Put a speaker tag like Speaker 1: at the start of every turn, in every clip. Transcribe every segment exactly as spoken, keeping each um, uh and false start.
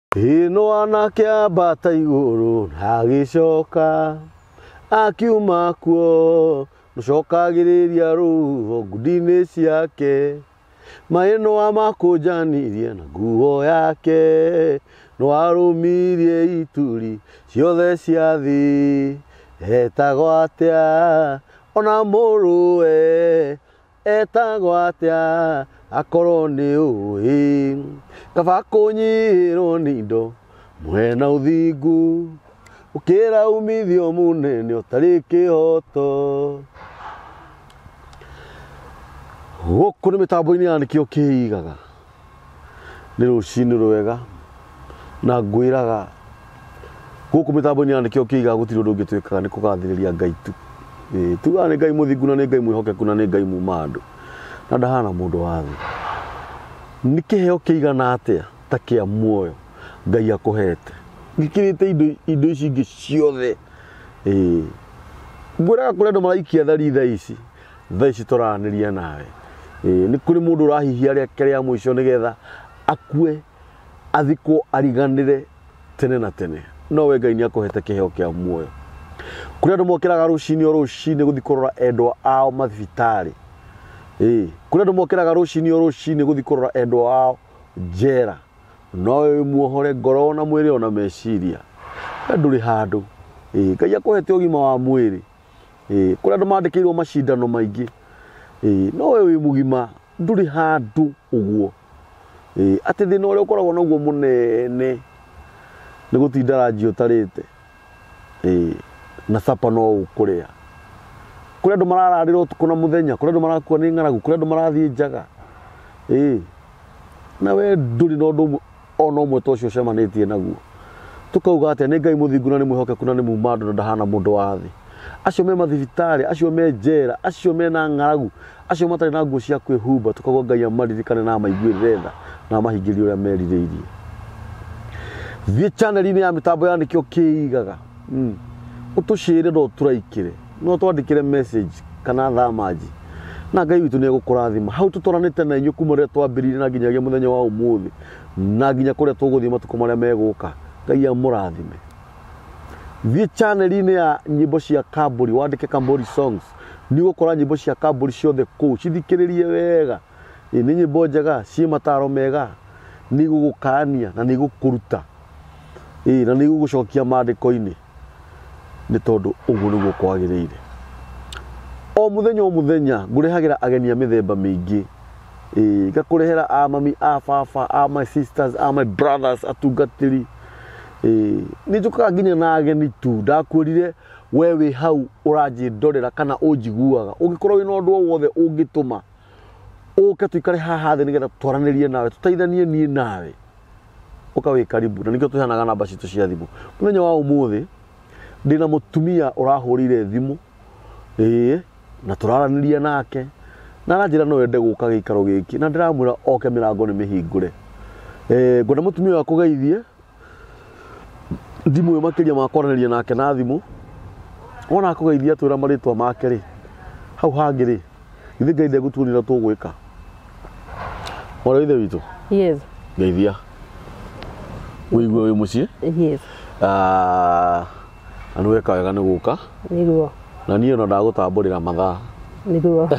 Speaker 1: Ino anake ambata iguru agicoka akiuma kuo mucokagiriria ruho ngudi-ini ciake maino amakujanirie na nguo yake no arumirie ituri ciothe cia thi etagwo atia ona muruwe etagwo atia akorwo ni uwi kaba kunyihirwo ni indo mwena uthingu ukira umithio munene utari kihoto guku ni mitambo-ini ya nikio kiigaga ni rucini rwega na ngwiraga guku mitambo-ini ya nikio kiigaga gutiri undu ungituikaga ni kugathiriria Ngai tu tuga ni Ngai muthingu na ni Ngai mwihokeku na ni Ngai muma andu na ndahana mundu wa thi ni kiheo kiigana atia ta kia muoyo Ngai akuhete ngikirite indo indo ici ingi ciothe eh ngwiraga kuri andu maraikia thari tha ici tha ici turaniria nawe eh ni kuri mundu urahihia riake ria mwico nigetha akue athikwo ariganire tene na tene no we Ngai ni akuhete kiheo kia muoyo kuri andu mokiraga rucini o rucini guthikorora endwa ao mathibitari eh kuri andu mokiraga rucini o rucini guthikorora endwa ao njera no we muohore ngoro na mwiri ona meciria nduri handu eh Ngai akuhete ugima wa mwiri eh kuri andu mandikirwo macindano maingi eh no we wi mugima nduri handu uguo eh ati thina uria ukoragwo naguo munene ni gutinda rangi utarite eh na sapa no ukuria kuri andu marararira utuku na muthenya kuri andu marakua ni ng'aragu kuri andu marathie njaga eh na we nduri no ndu ono mwe tocio cemanitie naguo tukauga atia ni Ngai muthingu na ni mwihokeku na ni muma andu na ndahana mundu wa thi acio me mathibitari acio me njera acio me na ng'aragu acio matari na nguo cia kwihumba tukauga Ngai amaririkane na amaiguirire tha na mahingirie uria merirĩirie thie channel-ini ya mitambo ya nikio kiigaga mm utucire ndo turaikire no twandikire message kana thamaji na Ngai witu ni egukurathima hau tutoranite na inyu kuma ria twambiririe na nginyagia muthenya wa umuthi na nginya kuria tuguthie matuko maria meguka Ngai amurathime thie channel-ini ya nyimbo cia Kamburi wandike Kamburi songs ni gukora nyimbo cia Kamburi ciothe ku cithikiririe wega ni nyimbo njega ci mataro mega ni gugukania na ni gukuruta eh na ni gugucokia mandiko-ini ni tondu uguo niguo kwagiriire o muthenya o muthenya ngurehagira ageni a mithemba mingi eh ngakurehera a mami a baba a my sisters a my brothers atungatiri eh ni njukaga nginya na ageni tu ndakwirire we wi hau uranji ndorera kana unjiguaga ungikorwo wina undu o wothe ungituma uke tuikare haha thi nigetha twaranirie nawe tutaithanie nie nawe uka wi karibu na nikio tuhanaga namba citu cia thimu muthenya wa umuthi ndina mutumia urahurire thimu eh na turaraniria nake na ranjira no ende guka gikaro giki na ndiramwira oke mirango ni mihingure eh ngona mutumia wa kugeithie ndimu yo makiria ma kwaraniria nake na thimu ona kugeithia twira maritwa make ri hau hangiri ithe Ngai ndegutuonira tugwika ora ithe witu
Speaker 2: yes
Speaker 1: geithia wigwe wi mucie
Speaker 2: yes
Speaker 1: ah anu weka wega ni guka
Speaker 2: niguo
Speaker 1: na niĩ no ndagutamburira mathaa
Speaker 2: niguo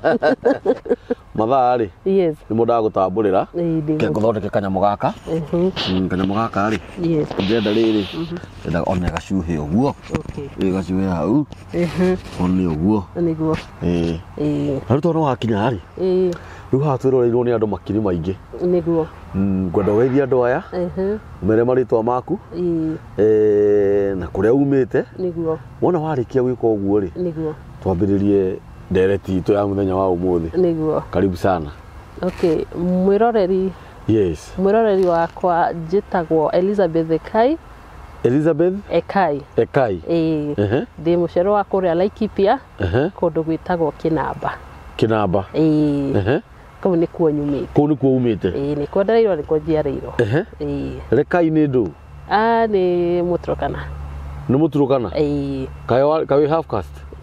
Speaker 1: mathaa ri
Speaker 2: yes
Speaker 1: ni mundu agutamburira
Speaker 2: ndio
Speaker 1: ke guthondeke kanyamu gaka mhm kanyamu gaka ri
Speaker 2: yes
Speaker 1: ngenda riri enda ona gacuhe uguo
Speaker 2: okay
Speaker 1: ĩ gacuhe hau
Speaker 2: mhm
Speaker 1: oni uguo
Speaker 2: niguo
Speaker 1: ĩ
Speaker 2: ĩ
Speaker 1: na ruto no wakinya ri
Speaker 2: ĩ
Speaker 1: riu ha twiroreirwo ni andu makiri maingi
Speaker 2: niguo
Speaker 1: ngwenda geithia andu aya
Speaker 2: mhm
Speaker 1: mere maritwa maku
Speaker 2: ĩ
Speaker 1: eh na kuria umite
Speaker 2: niguo
Speaker 1: wona warikia gwika uguo ri
Speaker 2: niguo
Speaker 1: twambiririe ndereti itu ya muthenya wa umuthi
Speaker 2: niguo
Speaker 1: karibu sana
Speaker 2: okay mwiroreri
Speaker 1: yes
Speaker 2: mwiroreri wakwa njitagwo Elizabeth Ekai
Speaker 1: Elizabeth
Speaker 2: Ekai
Speaker 1: Ekai
Speaker 2: eh uh-huh. Ndi mucero wa kuria Laikipia
Speaker 1: uh-huh.
Speaker 2: kundu gwitagwo Kinamba
Speaker 1: Kinamba
Speaker 2: eh
Speaker 1: uh-huh.
Speaker 2: kau ni kuo nyumite
Speaker 1: kau ni kuo umite
Speaker 2: eh ni kwendereirwo ni kunjiareirwo
Speaker 1: uh-huh.
Speaker 2: eh
Speaker 1: Ekai ni ndu
Speaker 2: ah ni Muturukana
Speaker 1: ni Muturukana
Speaker 2: eh
Speaker 1: kai kai half caste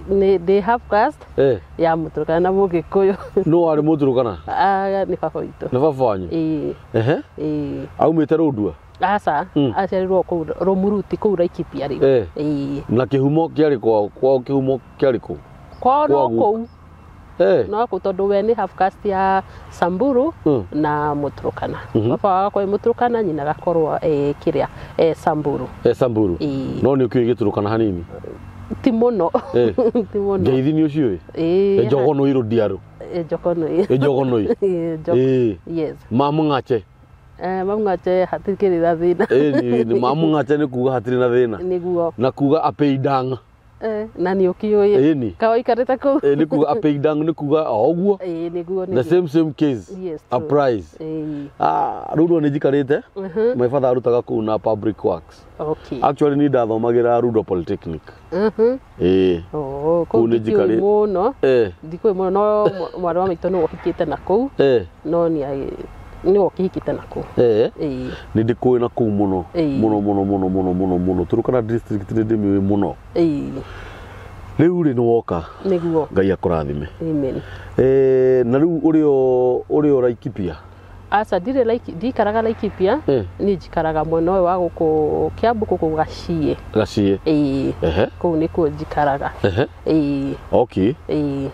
Speaker 2: they have cast
Speaker 1: eh
Speaker 2: ya Muturukana na Mugikuyu
Speaker 1: no wari Muturukana
Speaker 2: ah ni baba witũ
Speaker 1: na baba wanyu
Speaker 2: eh
Speaker 1: ehe
Speaker 2: eh
Speaker 1: aumĩte Rũndua
Speaker 2: asa aciarirwo kũu Rũmuruti kũu Laikipia rĩu
Speaker 1: eh
Speaker 2: eh
Speaker 1: na kĩhumo kĩarĩ kwao kwao kĩhumo kĩarĩ kũ
Speaker 2: kwao no kũu
Speaker 1: eh
Speaker 2: no kũu tondũ we nĩ half caste ya Samburu na Muturukana baba wakwa nĩ Muturukana nyina gakorwo eh kĩrĩa eh Samburu
Speaker 1: eh Samburu no nĩ ũkĩũĩ Gĩturukana hanini
Speaker 2: ti mũno ti mũno
Speaker 1: ngeithi nĩ ũciũĩ eh njogono iro diaro
Speaker 2: eh njogono eh
Speaker 1: njogono eh
Speaker 2: yes
Speaker 1: mamung'ache
Speaker 2: eh mamung'ache hatikĩrĩ na thĩna
Speaker 1: eh ni mamung'ache nĩ kuga hatirĩ na thĩna
Speaker 2: nĩguo
Speaker 1: na kuga apeidang
Speaker 2: eh na nĩ ũkĩũĩ
Speaker 1: eh ni
Speaker 2: kawaikarĩte kũu
Speaker 1: eh nĩ kuga apeidang nĩ kuga oguo
Speaker 2: eh nĩguo
Speaker 1: the same same case
Speaker 2: yes
Speaker 1: a prize
Speaker 2: eh
Speaker 1: ah Rudo nĩ njikarĩte my father arutaga kũu na public works
Speaker 2: okay
Speaker 1: actually ni ndathomagĩra Rudo Polytechnic
Speaker 2: mhm
Speaker 1: eh
Speaker 2: oh kũu nĩ njikarĩte mũno
Speaker 1: eh
Speaker 2: ndikũĩ mũno no mwana wa maitũ nĩ ũhikĩte na kũu
Speaker 1: eh
Speaker 2: no nĩ nĩ ũkĩhikĩte na kũu
Speaker 1: eh
Speaker 2: eh
Speaker 1: nĩ ndikũĩ na kũu mũno mũno mũno mũno mũno mũno mũno Turukana district nĩ ndĩmĩũĩ mũno
Speaker 2: eh
Speaker 1: rĩu rĩ nĩ woka
Speaker 2: nĩguo
Speaker 1: Ngai akũrathime
Speaker 2: amen
Speaker 1: eh na rĩu ũrĩo ũrĩo Laikipia
Speaker 2: asa dire like ndikaraga Laikipia nĩ njikaraga mwena ũyũ wa gũkũ Kiambu gũkũ Gacie
Speaker 1: Gacie
Speaker 2: eh
Speaker 1: ehe
Speaker 2: kũu nĩkuo njikaraga
Speaker 1: ehe
Speaker 2: eh
Speaker 1: okay
Speaker 2: eh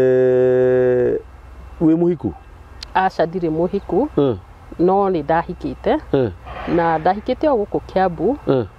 Speaker 1: eh wĩ mũhiku
Speaker 2: aca ndirĩ mũhiku no nĩ ndahikĩte na ndahikĩte o gũkũ Kiambu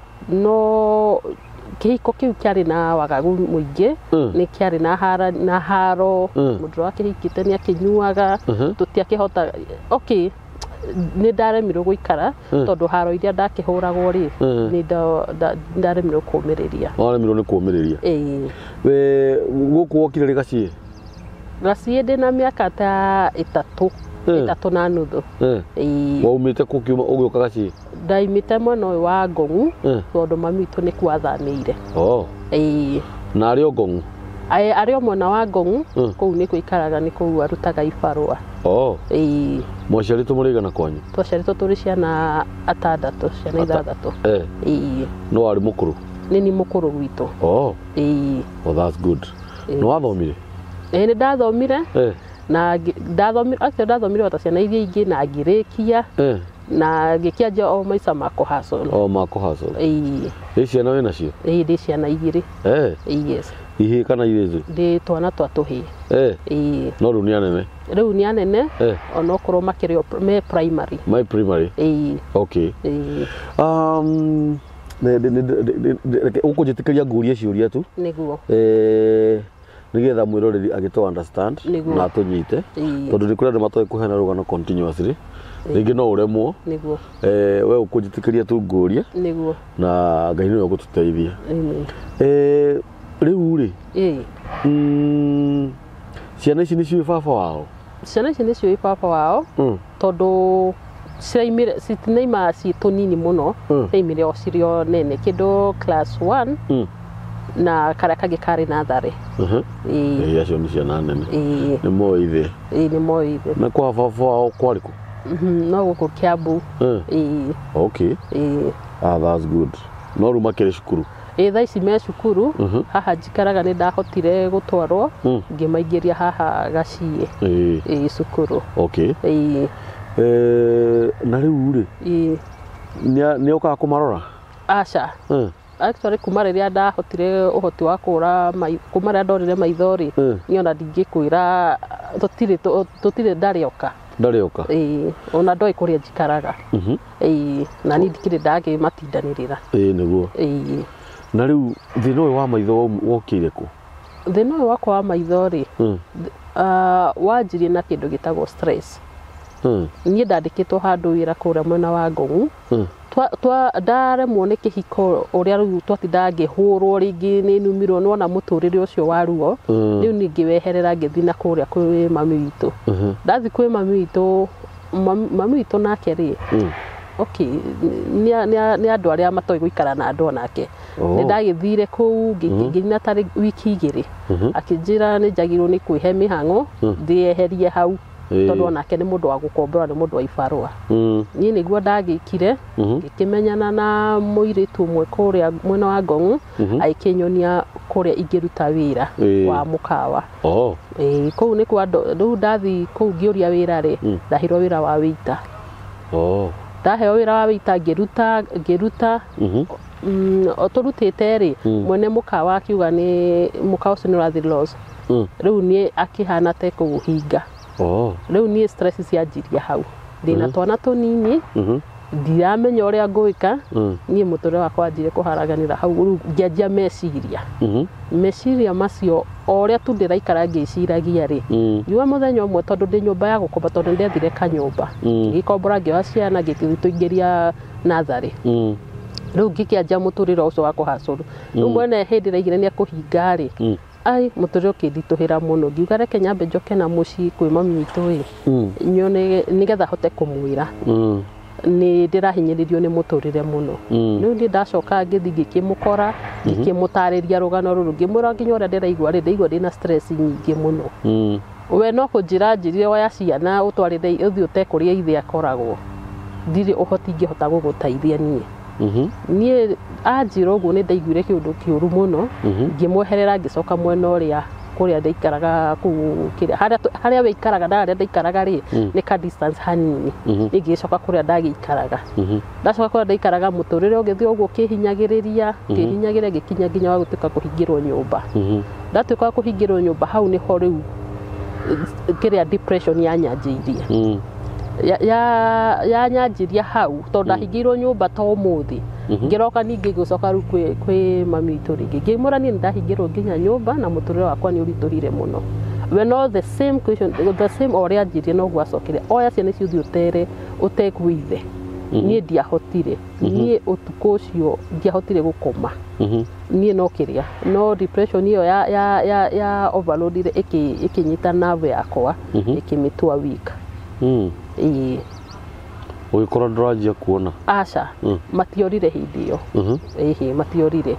Speaker 2: no kĩhiko kĩu kĩarĩ na wagagu mũingĩ nĩ kĩarĩ na hara na haro mũndũ wa kĩhikĩte nĩ akĩnyuaga tũtiakĩhota okay nĩ ndaremirwo gũikara tondũ haro iria ndakĩhũragwo rĩ nĩ ndaremirwo kũũmĩrĩria
Speaker 1: waremirwo nĩ kũũmĩrĩria
Speaker 2: ĩĩ
Speaker 1: we gũkũ wokire rĩ Gacie
Speaker 2: Gacie ndĩna mĩaka ta ĩtatũ ĩtatũ na nuthu
Speaker 1: ĩĩ waumĩte kũ kiuma ũgĩũka Gacie
Speaker 2: ndaimĩte mwena ũyũ wa Ngong'u tondũ mami witũ nĩ kwathanĩire
Speaker 1: oh
Speaker 2: ĩĩ
Speaker 1: na arĩ o Ngong'u
Speaker 2: arĩ o mwena wa Ngong'u kũu nĩ kũikaraga nĩ kũu arutaga ibarũa
Speaker 1: oh
Speaker 2: ĩĩ
Speaker 1: mwaciarĩtwo mũrĩigana kwanyu
Speaker 2: twaciarĩtwo tũrĩ ciana atandatũ ciana ithathatũ ĩĩ
Speaker 1: no arĩ mũkũrũ
Speaker 2: nĩ ni mũkũrũ gwitũ
Speaker 1: oh
Speaker 2: ĩĩ
Speaker 1: oh that's good no wathomire
Speaker 2: ĩĩ nĩ ndathomire na ndathomire actually ndathomire ota ciana iria ingĩ na ngĩrĩkia na ngĩkĩanjia o maica makwa hustle
Speaker 1: o makwa hustle
Speaker 2: ĩĩ
Speaker 1: ĩ ciana wĩ nacio
Speaker 2: ĩĩ ndĩ ciana igĩrĩ
Speaker 1: eh
Speaker 2: yes
Speaker 1: ihĩ kana irĩthĩ
Speaker 2: ndĩ twana twa tũhĩ
Speaker 1: eh
Speaker 2: ĩĩ
Speaker 1: no rĩu nĩ anene
Speaker 2: rĩu nĩ anene ona okorwo makĩrĩ me primary
Speaker 1: my primary
Speaker 2: ĩĩ
Speaker 1: okay
Speaker 2: ĩĩ
Speaker 1: um ũkũnjĩtĩkĩria ngũria ciũria tu
Speaker 2: nĩguo
Speaker 1: eh nigetha mwĩroreri agĩtũ understand na tũnyite tondũ nĩ kũrĩ andũ matoĩ kũheana rũgano continuously rĩngĩ no ũremwo
Speaker 2: nĩguo
Speaker 1: eh we ũkũnjĩtĩkĩria tu ngũria
Speaker 2: nĩguo
Speaker 1: na Ngai nĩwe ũgũtũteithia
Speaker 2: amen
Speaker 1: eh rĩu rĩ
Speaker 2: ĩĩ
Speaker 1: mm ciana ici nĩ ciũĩ baba wao
Speaker 2: ciana ici nĩ ciũĩ baba wao tondũ ciraimire citinaima ci tũnini mũno ciraimire o cirĩ o nene kĩndũ class one na karĩa kangĩ karĩ natharĩ
Speaker 1: ĩĩ acio nĩ ciana nene nĩ moĩ ithe
Speaker 2: ĩĩ nĩ moĩ ithe
Speaker 1: na kwa baba wao kwarĩ kũ
Speaker 2: no gũkũ Kiambu ĩĩ
Speaker 1: okay
Speaker 2: ĩĩ
Speaker 1: ah that's good no rĩu makĩrĩ cukuru
Speaker 2: ĩĩ thaa ici me cukuru haha njikaraga nĩ ndahotire gũtwarwo ngĩmaingĩria haha Gacie ĩĩ cukuru
Speaker 1: okay
Speaker 2: ĩĩ
Speaker 1: na rĩu rĩ nĩ ũkaga kũmarora
Speaker 2: aca actually kuma rĩrĩa ndahotire ũhoti wa kũra kuma rĩrĩa ndorire maithori niĩ ona ndingĩkwĩra tũtirĩ tũtirĩ ndarĩoka
Speaker 1: ndarĩoka
Speaker 2: ĩĩ ona ndoĩ kũrĩa njikaraga ĩĩ na niĩ ndikĩrĩ ndangĩmatindanĩrĩra
Speaker 1: ĩĩ nĩguo
Speaker 2: ĩĩ
Speaker 1: na rĩu thĩna ũyũ wa maitho wokire kũ
Speaker 2: thĩna ũyũ wakwa wa maitho rĩ wanjirie na kĩndũ gĩtagwo stress niĩ ndandĩkĩtwo handũ wĩra kũrĩa mwena wa Ngong'u ndaremwo nĩ kĩhiko ũrĩa rĩu twatinda ngĩhũrwo rĩngĩ nĩ numirwo nona mũtũrĩre ũcio wa ruo rĩu nĩ ngĩweherera ngĩthiĩ na kũrĩa kwĩ mami witũ ndathi kwĩ mami witũ mami witũ nake rĩ okay nĩ andũ arĩa matoĩ gũikara na andũ onake nĩ ndagĩthire kũu ngĩina tarĩ wiki igĩrĩ akĩnjĩra nĩ njagĩrĩirwo nĩ kwĩhe mĩhang'o ndĩeherie hau tondũ onake nĩ mũndũ wa gũkombora nĩ mũndũ wa ibarũa niĩ nĩguo ndagĩkire ngĩkĩmenyana na mũirĩtu ũmwe kũrĩa mwena wa Ngong'u agĩkĩnyonia kuria ingiruta wira wa mukawa
Speaker 1: oh
Speaker 2: eh kou ni kwa ndu ndathi kou ngiuria wira ri ndahirwo wira wa wita
Speaker 1: oh
Speaker 2: ndaheo wira wa wita ngiruta ngiruta mhm mm oturutite ri mwene mukawa akiuga ni mukawa ucio ni urathi loss riu ni akihana te kuhinga oh riu ni stress cianjiria hau ndina twana tunini mhm ndiramenya uria ngwika nie muturire wakwa njire kuharaganira hau riu ngianjia meciria mhm meciria macio uria tu ndiraikara ngiciragia ri njua muthenya umwe tondu ndi nyumba ya gukomba tondu ndethire kanyumba ngikombora ngioha ciana ngituingiria nathari riu ngikianjia muturire ucio wa kuhacuru riu mwene hindi raigire ni akuhinga ri ai muturire ukindituhira muno ngiuga reke nyambe njoke na muci kwi mami witu ri nyone nigetha hote kumwira ni ndirahinyiririo ni muturire muno riu ndi ndacoka ngithi ngikimukora ngikimutariria rugano ruru ngimura nginya uria ndiraigua ri ndaigua ndina stress nyingi muno we no kunjira njirire oya ciana utwarire uthi utekuria ithe akoragwo ndiri uhoti ngihota gugutaithia nie nie anjira uguo ni ndaiguire kiundu kiuru muno ngimweherera ngicoka mwena uria kuria ndaikaraga ku kiria haria haria we ikaraga na haria ndaikaraga ri ni ka distance hanini ngicoka kuria ndagikaraga ndacoka kuria ndaikaraga muturire ugithio uguo kihinyagiriria kihinyagiria gikinya nginya wa gutuka kuhingirwo nyumba ndatuka kuhingirwo nyumba hau ni ho riu kiria depression yanyanjiria ya ya ya nyanjiria hau tondu ndahingirwo nyumba to umuthi ngiroka ningi gucoka ru kwi kwi mami itu ringi ngimura ni ndahingirwo nginya nyumba na muturire wakwa ni urituhire muno we no the same question the same oria njirie no gwacokire oya ciana icio thi utere utekuithe nie ndiahotire nie utuko ucio ndiahotire gukoma nie no kiria no depression iyo ya ya ya, ya overload ile iki ikinyita nerve yakwa ikimitua weak mm ii ugikorwo ndurajia kuona aca matiorire hindi iyo ehe matiorire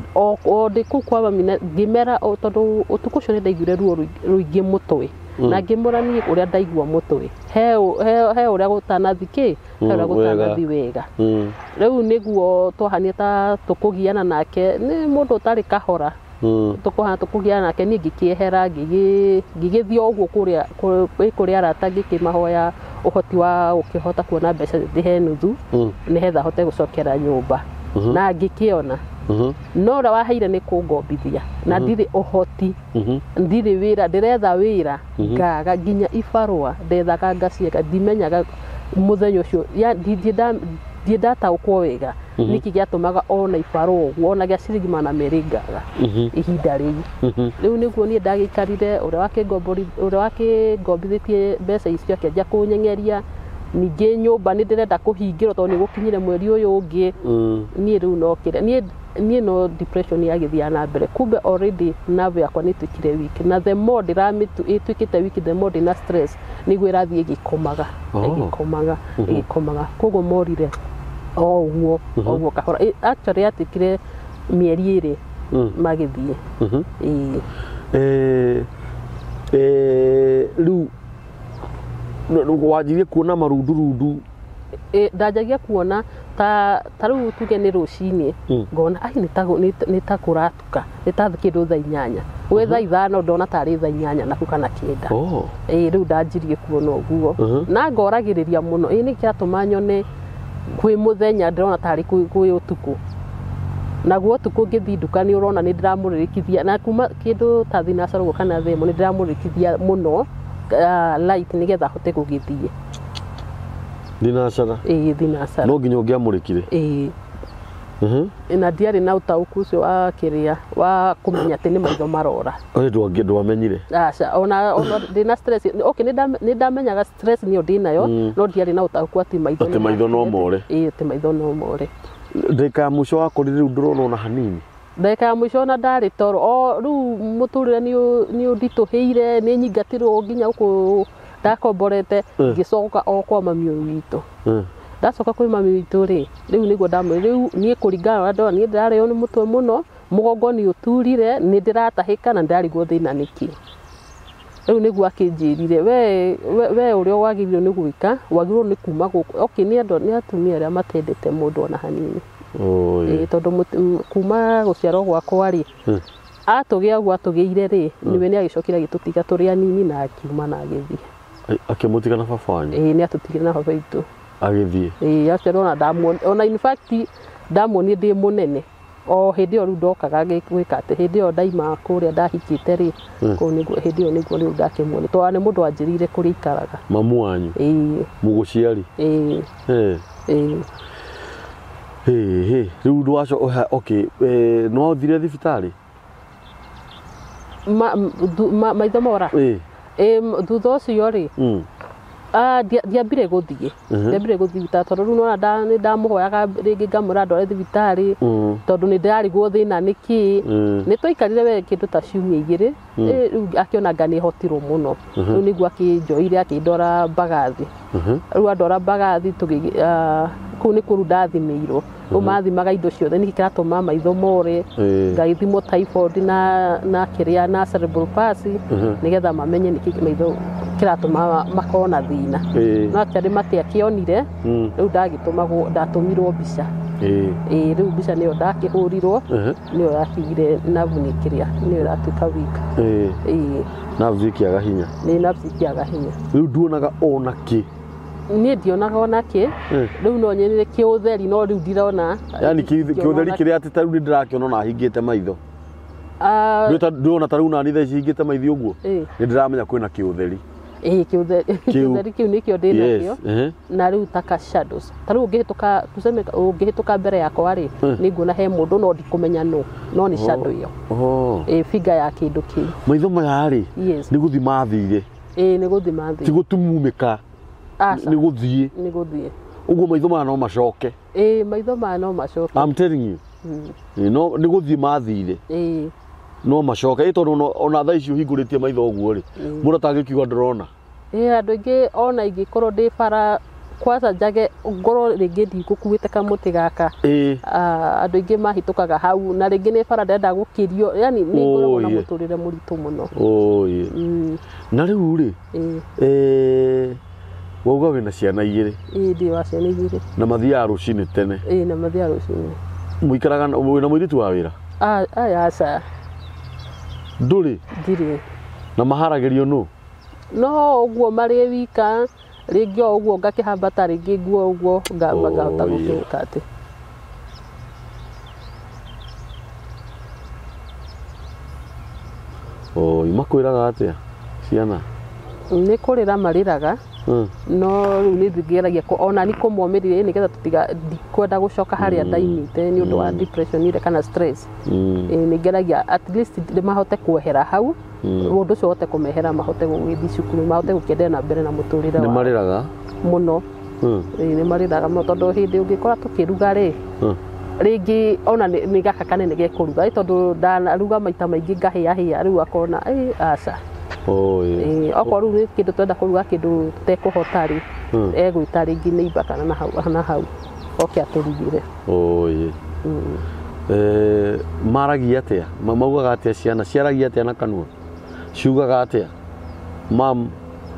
Speaker 2: o ndiku kwa mina ngimera tondu utuku ucio ni ndaiguire ruo ruingi mutwe na ngimurani uria ndaigua mutwe he he uria gutanathiki he uria gutanathi wega riu niguo twahanie ta tukugiana nake ni mundu utari kahora tukuhana tukugiana nake ni ngikiehera ngigi ngigithio uguo kuria kuria arata ngikimahoya uhoti wa ukihota kuona mbeca ndihe nuthu ni hetha hote gucokera nyumba na ngikiona no ra waheire ni kungombithia na ndiri uhoti ndiri wira ndiretha wira ngaga nginya ibarua ndethaga ngacieka ndimenyaga muthenya ucio ya ndida ndidata ukwo wega niki giatumaga ona ibarua uguo ona gia ciringi mana meri ngaga ihinda riu riu niguo ni ndagikarire uria wake ngombori uria wake ngombithitie mbeca icio akenja kunyengeria ningi nyumba ni ndirenda kuhingirwo tondu ni gukinyire mweri uyu ungi ni riu no kire ni ni no depression yagithia na mbere kumbe already nerve yakwa ni tukire weak na the more ndiramitu itukite weak the more na stress niguo irathie gikomaga gikomaga gikomaga kogo morire o uguo uguo kahora actually atikire mieri iri magithie eh eh riu no wajirie kuona marundurundu eh ndajagia kuona ta taru tuge ni rucini ngona ai ni tago ni takuratuka ni tathikindu tha inyanya we tha ithano ndona tari tha inyanya na kana kenda eh riu ndajirie kuona uguo na ngoragiriria muno ini kiatuma nyone kwi muthenya ndona tari kwi utuku naguo utuku ngithi nduka ni urona ni ndiramurikithia na kuma kindu ta thinacara guo kana themo ni ndiramurikithia muno light nigetha hote kugithie thinacara eh thinacara
Speaker 1: no nginya ngiamurikire
Speaker 2: eh mhm ina ndiari na utauku ucio wa kiria wa kumenya ati ni maitho marora oi
Speaker 1: ndu angi ndu amenyire
Speaker 2: aca ona ona ndina stress okay ni ndamenyaga stress ni ndinayo no ndiari na utauku ati maitho
Speaker 1: ati maitho no more
Speaker 2: eh ati maitho no more
Speaker 1: ndeka muco wa kuri riu ndurona ona hanini
Speaker 2: ndeka muco na ndari toro o riu muturire ni ni ndituheire ni nyingatirwo nginya uko ndakomborete ngicoka o kwa mami witu ndacoka kwi mami witu ri riu niguo ndamwe riu nie kuringana ndo nie ndareo ni mutwe muno mugongo ni uturire ni ndiratahika na ndarigwo thina niki riu niguo akinjirire we we urio wagithio ni gwika wagirwo ni kuma guku okay ni ando ni atumia ria matendete mundu ona hanini
Speaker 1: oi
Speaker 2: eh tondu kuma guciarwo gwakwa ri Atũgĩa gwa tũgĩire rĩ niwe nĩ agĩcokire agĩtũtiga tũrĩ anini na akiuma na agĩthiĩ.
Speaker 1: Akĩmũtiga na baba wanyu?
Speaker 2: Ĩĩ nĩ atũtigire na baba witũ.
Speaker 1: Agĩthiĩ?
Speaker 2: Ĩĩ acio ona ndamuona ona in fact ndamuonire ndĩ mũnene. O hĩndĩ ĩyo rĩu ndokaga gwĩka atĩ hĩndĩ ĩyo ndaima kũrĩa ndahikĩte rĩ kũu nĩguo hĩndĩ ĩyo nĩguo rĩu ndakĩmuona tondũ nĩ mũndũ wanjĩrĩire kũrĩa ikaraga.
Speaker 1: Mamu wanyu?
Speaker 2: Ĩĩ.
Speaker 1: Mũgũciari?
Speaker 2: Ĩĩ.
Speaker 1: Ĩĩ.
Speaker 2: Ĩĩ.
Speaker 1: Ĩĩ rĩu ndwacoka okay no thire thibitarĩ?
Speaker 2: Maitho mora?
Speaker 1: Ĩĩ.
Speaker 2: Ĩĩ thutha ũcio rĩ Ah, ndiambire gũthiĩ ndiambire gũthiĩ thibitarĩ tondũ rĩu nona nĩ ndamũhoyaga rĩngĩ ngamwĩra ndware thibitarĩ tondũ nĩ ndĩrarigwo thĩna nĩ kĩĩ. Nĩ twaikarire we kĩndũ ta ciumia igĩrĩ rĩu akĩona anga nĩ hotirwo mũno rĩu nĩguo akĩnjoire akĩndwara Mbagathi. Rĩu andwara Mbagathi kũu nĩ kũu ndathimĩirwo rĩu mathimaga indo ciothe nĩkĩ kĩratũma maitho more ngagĩthimwo typhoid na na kĩrĩa na cerebral palsy nĩgetha mamenye nĩkĩ maitho kĩratũma makorwo na thĩna. No atĩ matiakĩonire rĩu ndagĩtũmagwo ndatũmirwo mbica. Ĩĩ rĩu mbica nĩyo ndakĩhũrirwo nĩyo yatigire navu nĩ kĩrĩa nĩyo ĩratuĩka weak. Ĩĩ
Speaker 1: navu ĩkĩaga hinya? Nĩ
Speaker 2: navu ĩkĩaga hinya.
Speaker 1: Rĩu nduonaga ona kĩ?
Speaker 2: Niĩ ndionaga ona kĩ rĩu no nyonire kĩũtheri no rĩu ndirona.
Speaker 1: Yani kĩũtheri kĩrĩa atĩ tarĩu nĩ ndĩrakĩona ona hingĩte maitho? Ndĩrona tarĩu nani thaa ici hingĩte maitho ũguo nĩ ndĩramenya kwĩna kĩũtheri.
Speaker 2: Ĩĩ kĩũtheri kĩu nĩkĩo ndĩnakĩo na rĩu taka shadows tarĩu ũngĩhĩtũka tuseme ũngĩhĩtũka mbere yakwa rĩ nĩ nguona he mũndũ no ndikũmenya no no nĩ shadow ĩyo. Ĩĩ finger ya kĩndũ kĩu.
Speaker 1: Maitho maya rĩ nĩ gũthiĩ mathire?
Speaker 2: Ĩĩ nĩ gũthiĩ mathire. Ti
Speaker 1: gũtumumĩka? Nĩ gũthiĩ?
Speaker 2: Nĩ gũthiĩ.
Speaker 1: Ũguo maitho maya no macoke?
Speaker 2: Ĩĩ maitho maya no macoke.
Speaker 1: I'm telling you. No nĩ gũthiĩ mathire? Ĩĩ. No macoke ĩ tondũ ona thaa ici ũhingũrĩtie maitho ũguo rĩ mũndũ atangĩkiuga ndũrona?
Speaker 2: Ĩĩ andũ aingĩ ona ingĩkorwo ndĩ bara kwanza njage ngorwo rĩngĩ ndigũkuĩte kamũtĩ gaka andũ aingĩ mahĩtũkaga hau na rĩngĩ nĩ bara ndenda gũkĩrio yani nĩ ngoragwo na mũtũrĩre mũritũ mũno.
Speaker 1: Na rĩu rĩ wauga wĩna ciana igĩrĩ?
Speaker 2: Ĩĩ ndĩ wa ciana igĩrĩ. Na
Speaker 1: mathiaga rũcinĩ tene?
Speaker 2: Ĩĩ na mathiaga rũcinĩ.
Speaker 1: Mũikaraga wĩna mũirĩtu wa wĩra?
Speaker 2: Aca.
Speaker 1: Ndũrĩ?
Speaker 2: Ndirĩ.
Speaker 1: Na maharagĩrio nũ?
Speaker 2: No ũguo marĩ wika rĩngĩ o ũguo ngakĩhambata rĩngĩ nguo ũguo ngahota gũkĩka atĩ.
Speaker 1: Oi makwĩraga atĩa ciana?
Speaker 2: Nĩ kũrĩra marĩraga no rĩu nĩ ngeragia ona nĩ kũmomĩrĩria nĩgetha tũtiga ndikwenda gũcoka harĩa ndaimĩte nĩ ũndũ wa depression ile kana stress. Nĩ ngeragia at least mahote kuohera hau ũndũ ũcio ũhote kũmehera mahote gũgĩthiĩ cukuru mahote gũkĩenderea na mbere na mũtũrĩre wao. Nĩ
Speaker 1: marĩraga
Speaker 2: mũno? Nĩ marĩraga mũno tondũ hĩndĩ ũngĩkora tũkĩruga rĩ rĩngĩ ona nĩ gaka kanene gekũruga tondũ ndanaruga maita maingĩ ngahĩahĩa rĩu akona aca. Okorwo rĩu kĩndũ twenda kũruga kĩndũ tekũhota rĩ egwĩta rĩngĩ neighbor kana na hau oke atũrugĩre.
Speaker 1: Maragia atĩa? Maugaga atĩa ciana? Ciaragia atĩa na kanua? Ciugaga atĩa? Mam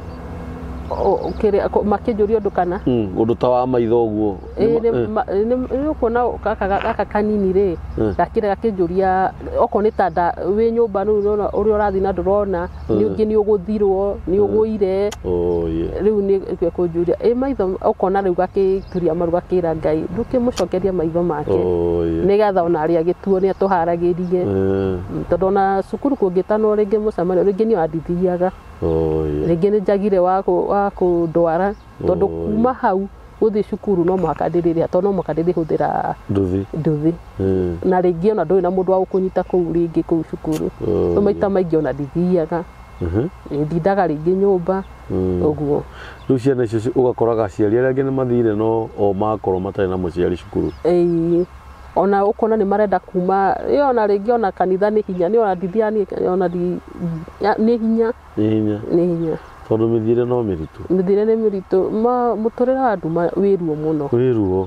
Speaker 2: makĩnjũria ũndũ kana?
Speaker 1: Ũndũ ta wa maitho ũguo?
Speaker 2: Nĩ ũkuona gaka kanini rĩ gakĩrĩ gakĩnjũria okorwo nĩ ta wĩ nyũmba rĩu ũrĩa ũrathiĩ na ndũrona ningĩ nĩ ũgũthirwo nĩ ũgũire rĩu nĩ kũnjũria ĩ maitho ũkona rĩu gakĩturia maru gakĩra Ngai ndũkĩmũcokeria maitho make nĩgetha ona arĩa gĩtuo nĩ atũharagĩrie tondũ ona cukuru kũngĩtanwo rĩngĩ mũcemanio rĩngĩ nĩ wandithiaga rĩngĩ nĩ njagire wa kũndwara tondũ kuma hau gũthiĩ cukuru no mũhaka ndĩrĩrĩa tondũ no mũhaka ndĩrĩhũthĩra nduthi na rĩngĩ ona ndũrĩ na mũndũ wa gũkũnyita kũu rĩngĩ kũu cukuru no maita maingĩ ona ndithiaga ndindaga rĩngĩ nyũmba ũguo.
Speaker 1: Rĩu ciana icio ũgakoraga aciari arĩa angĩ nĩ mathire no o makorwo matarĩ na mũciari cukuru?
Speaker 2: Ĩĩ ona ũkona nĩ marenda kuma ĩ ona rĩngĩ ona kanitha nĩ hinya nĩ ona ndithia ona nĩ hinya nĩ hinya
Speaker 1: tondũ mĩthiĩre no mĩritũ.
Speaker 2: Mĩthiĩre nĩ mĩritũ mũtũrĩre wa andũ wĩruo mũno.
Speaker 1: Wĩruo?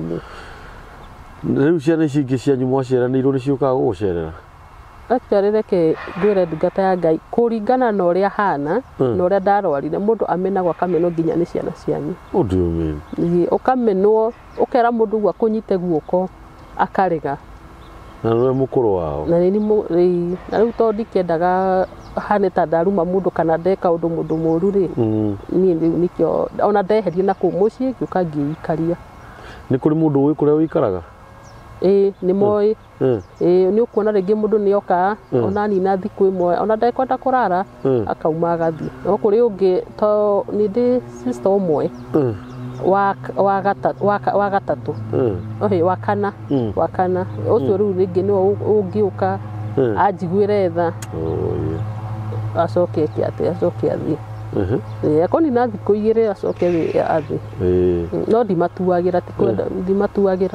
Speaker 1: Rĩu ciana ici ingĩ cianyu mwaciaranĩirwo nĩ ciũkaga gũgũcerera?
Speaker 2: Actually reke ngwĩre ndungata ya Ngai kũringana na ũrĩa hana na ũrĩa ndarwarire mũndũ amenagwo akamenwo nginya nĩ ciana cianyu.
Speaker 1: What do you mean?
Speaker 2: Ũkamenwo ũkera mũndũ ũguo akũnyite guoko akarega
Speaker 1: Na nĩwe mũkũrũ wao.
Speaker 2: Na nĩ mu na rĩu to ndikendaga hane ta ndaruma mũndũ kana ndeka ũndũ mũndũ mũru rĩ. Niĩ rĩu nĩkĩo ona ndeherie na kũu mũciĩ ngĩũka ngĩikaria.
Speaker 1: Nĩ kũrĩ mũndũ ũĩ kũrĩa ũikaraga?
Speaker 2: Ĩĩ nĩ moĩ. Ĩĩ nĩ ũkuona rĩngĩ mũndũ nĩ oka ona nina thikũ ĩmwe ona ndekwenda kũrara akauma agathiĩ. No kũrĩ ũngĩ to nĩ ndĩ sister ũmwe wa wa gatatũ wa gatatũ ohe wa kana wa kana ũcio rĩu rĩngĩ nĩwe ũngĩũka anjiguĩre tha acoke atĩ acoke athiĩ. Eh akoni na thikũ igĩrĩ acoke athiĩ. No ndimatuagĩra ti kwenda ndimatuagĩra.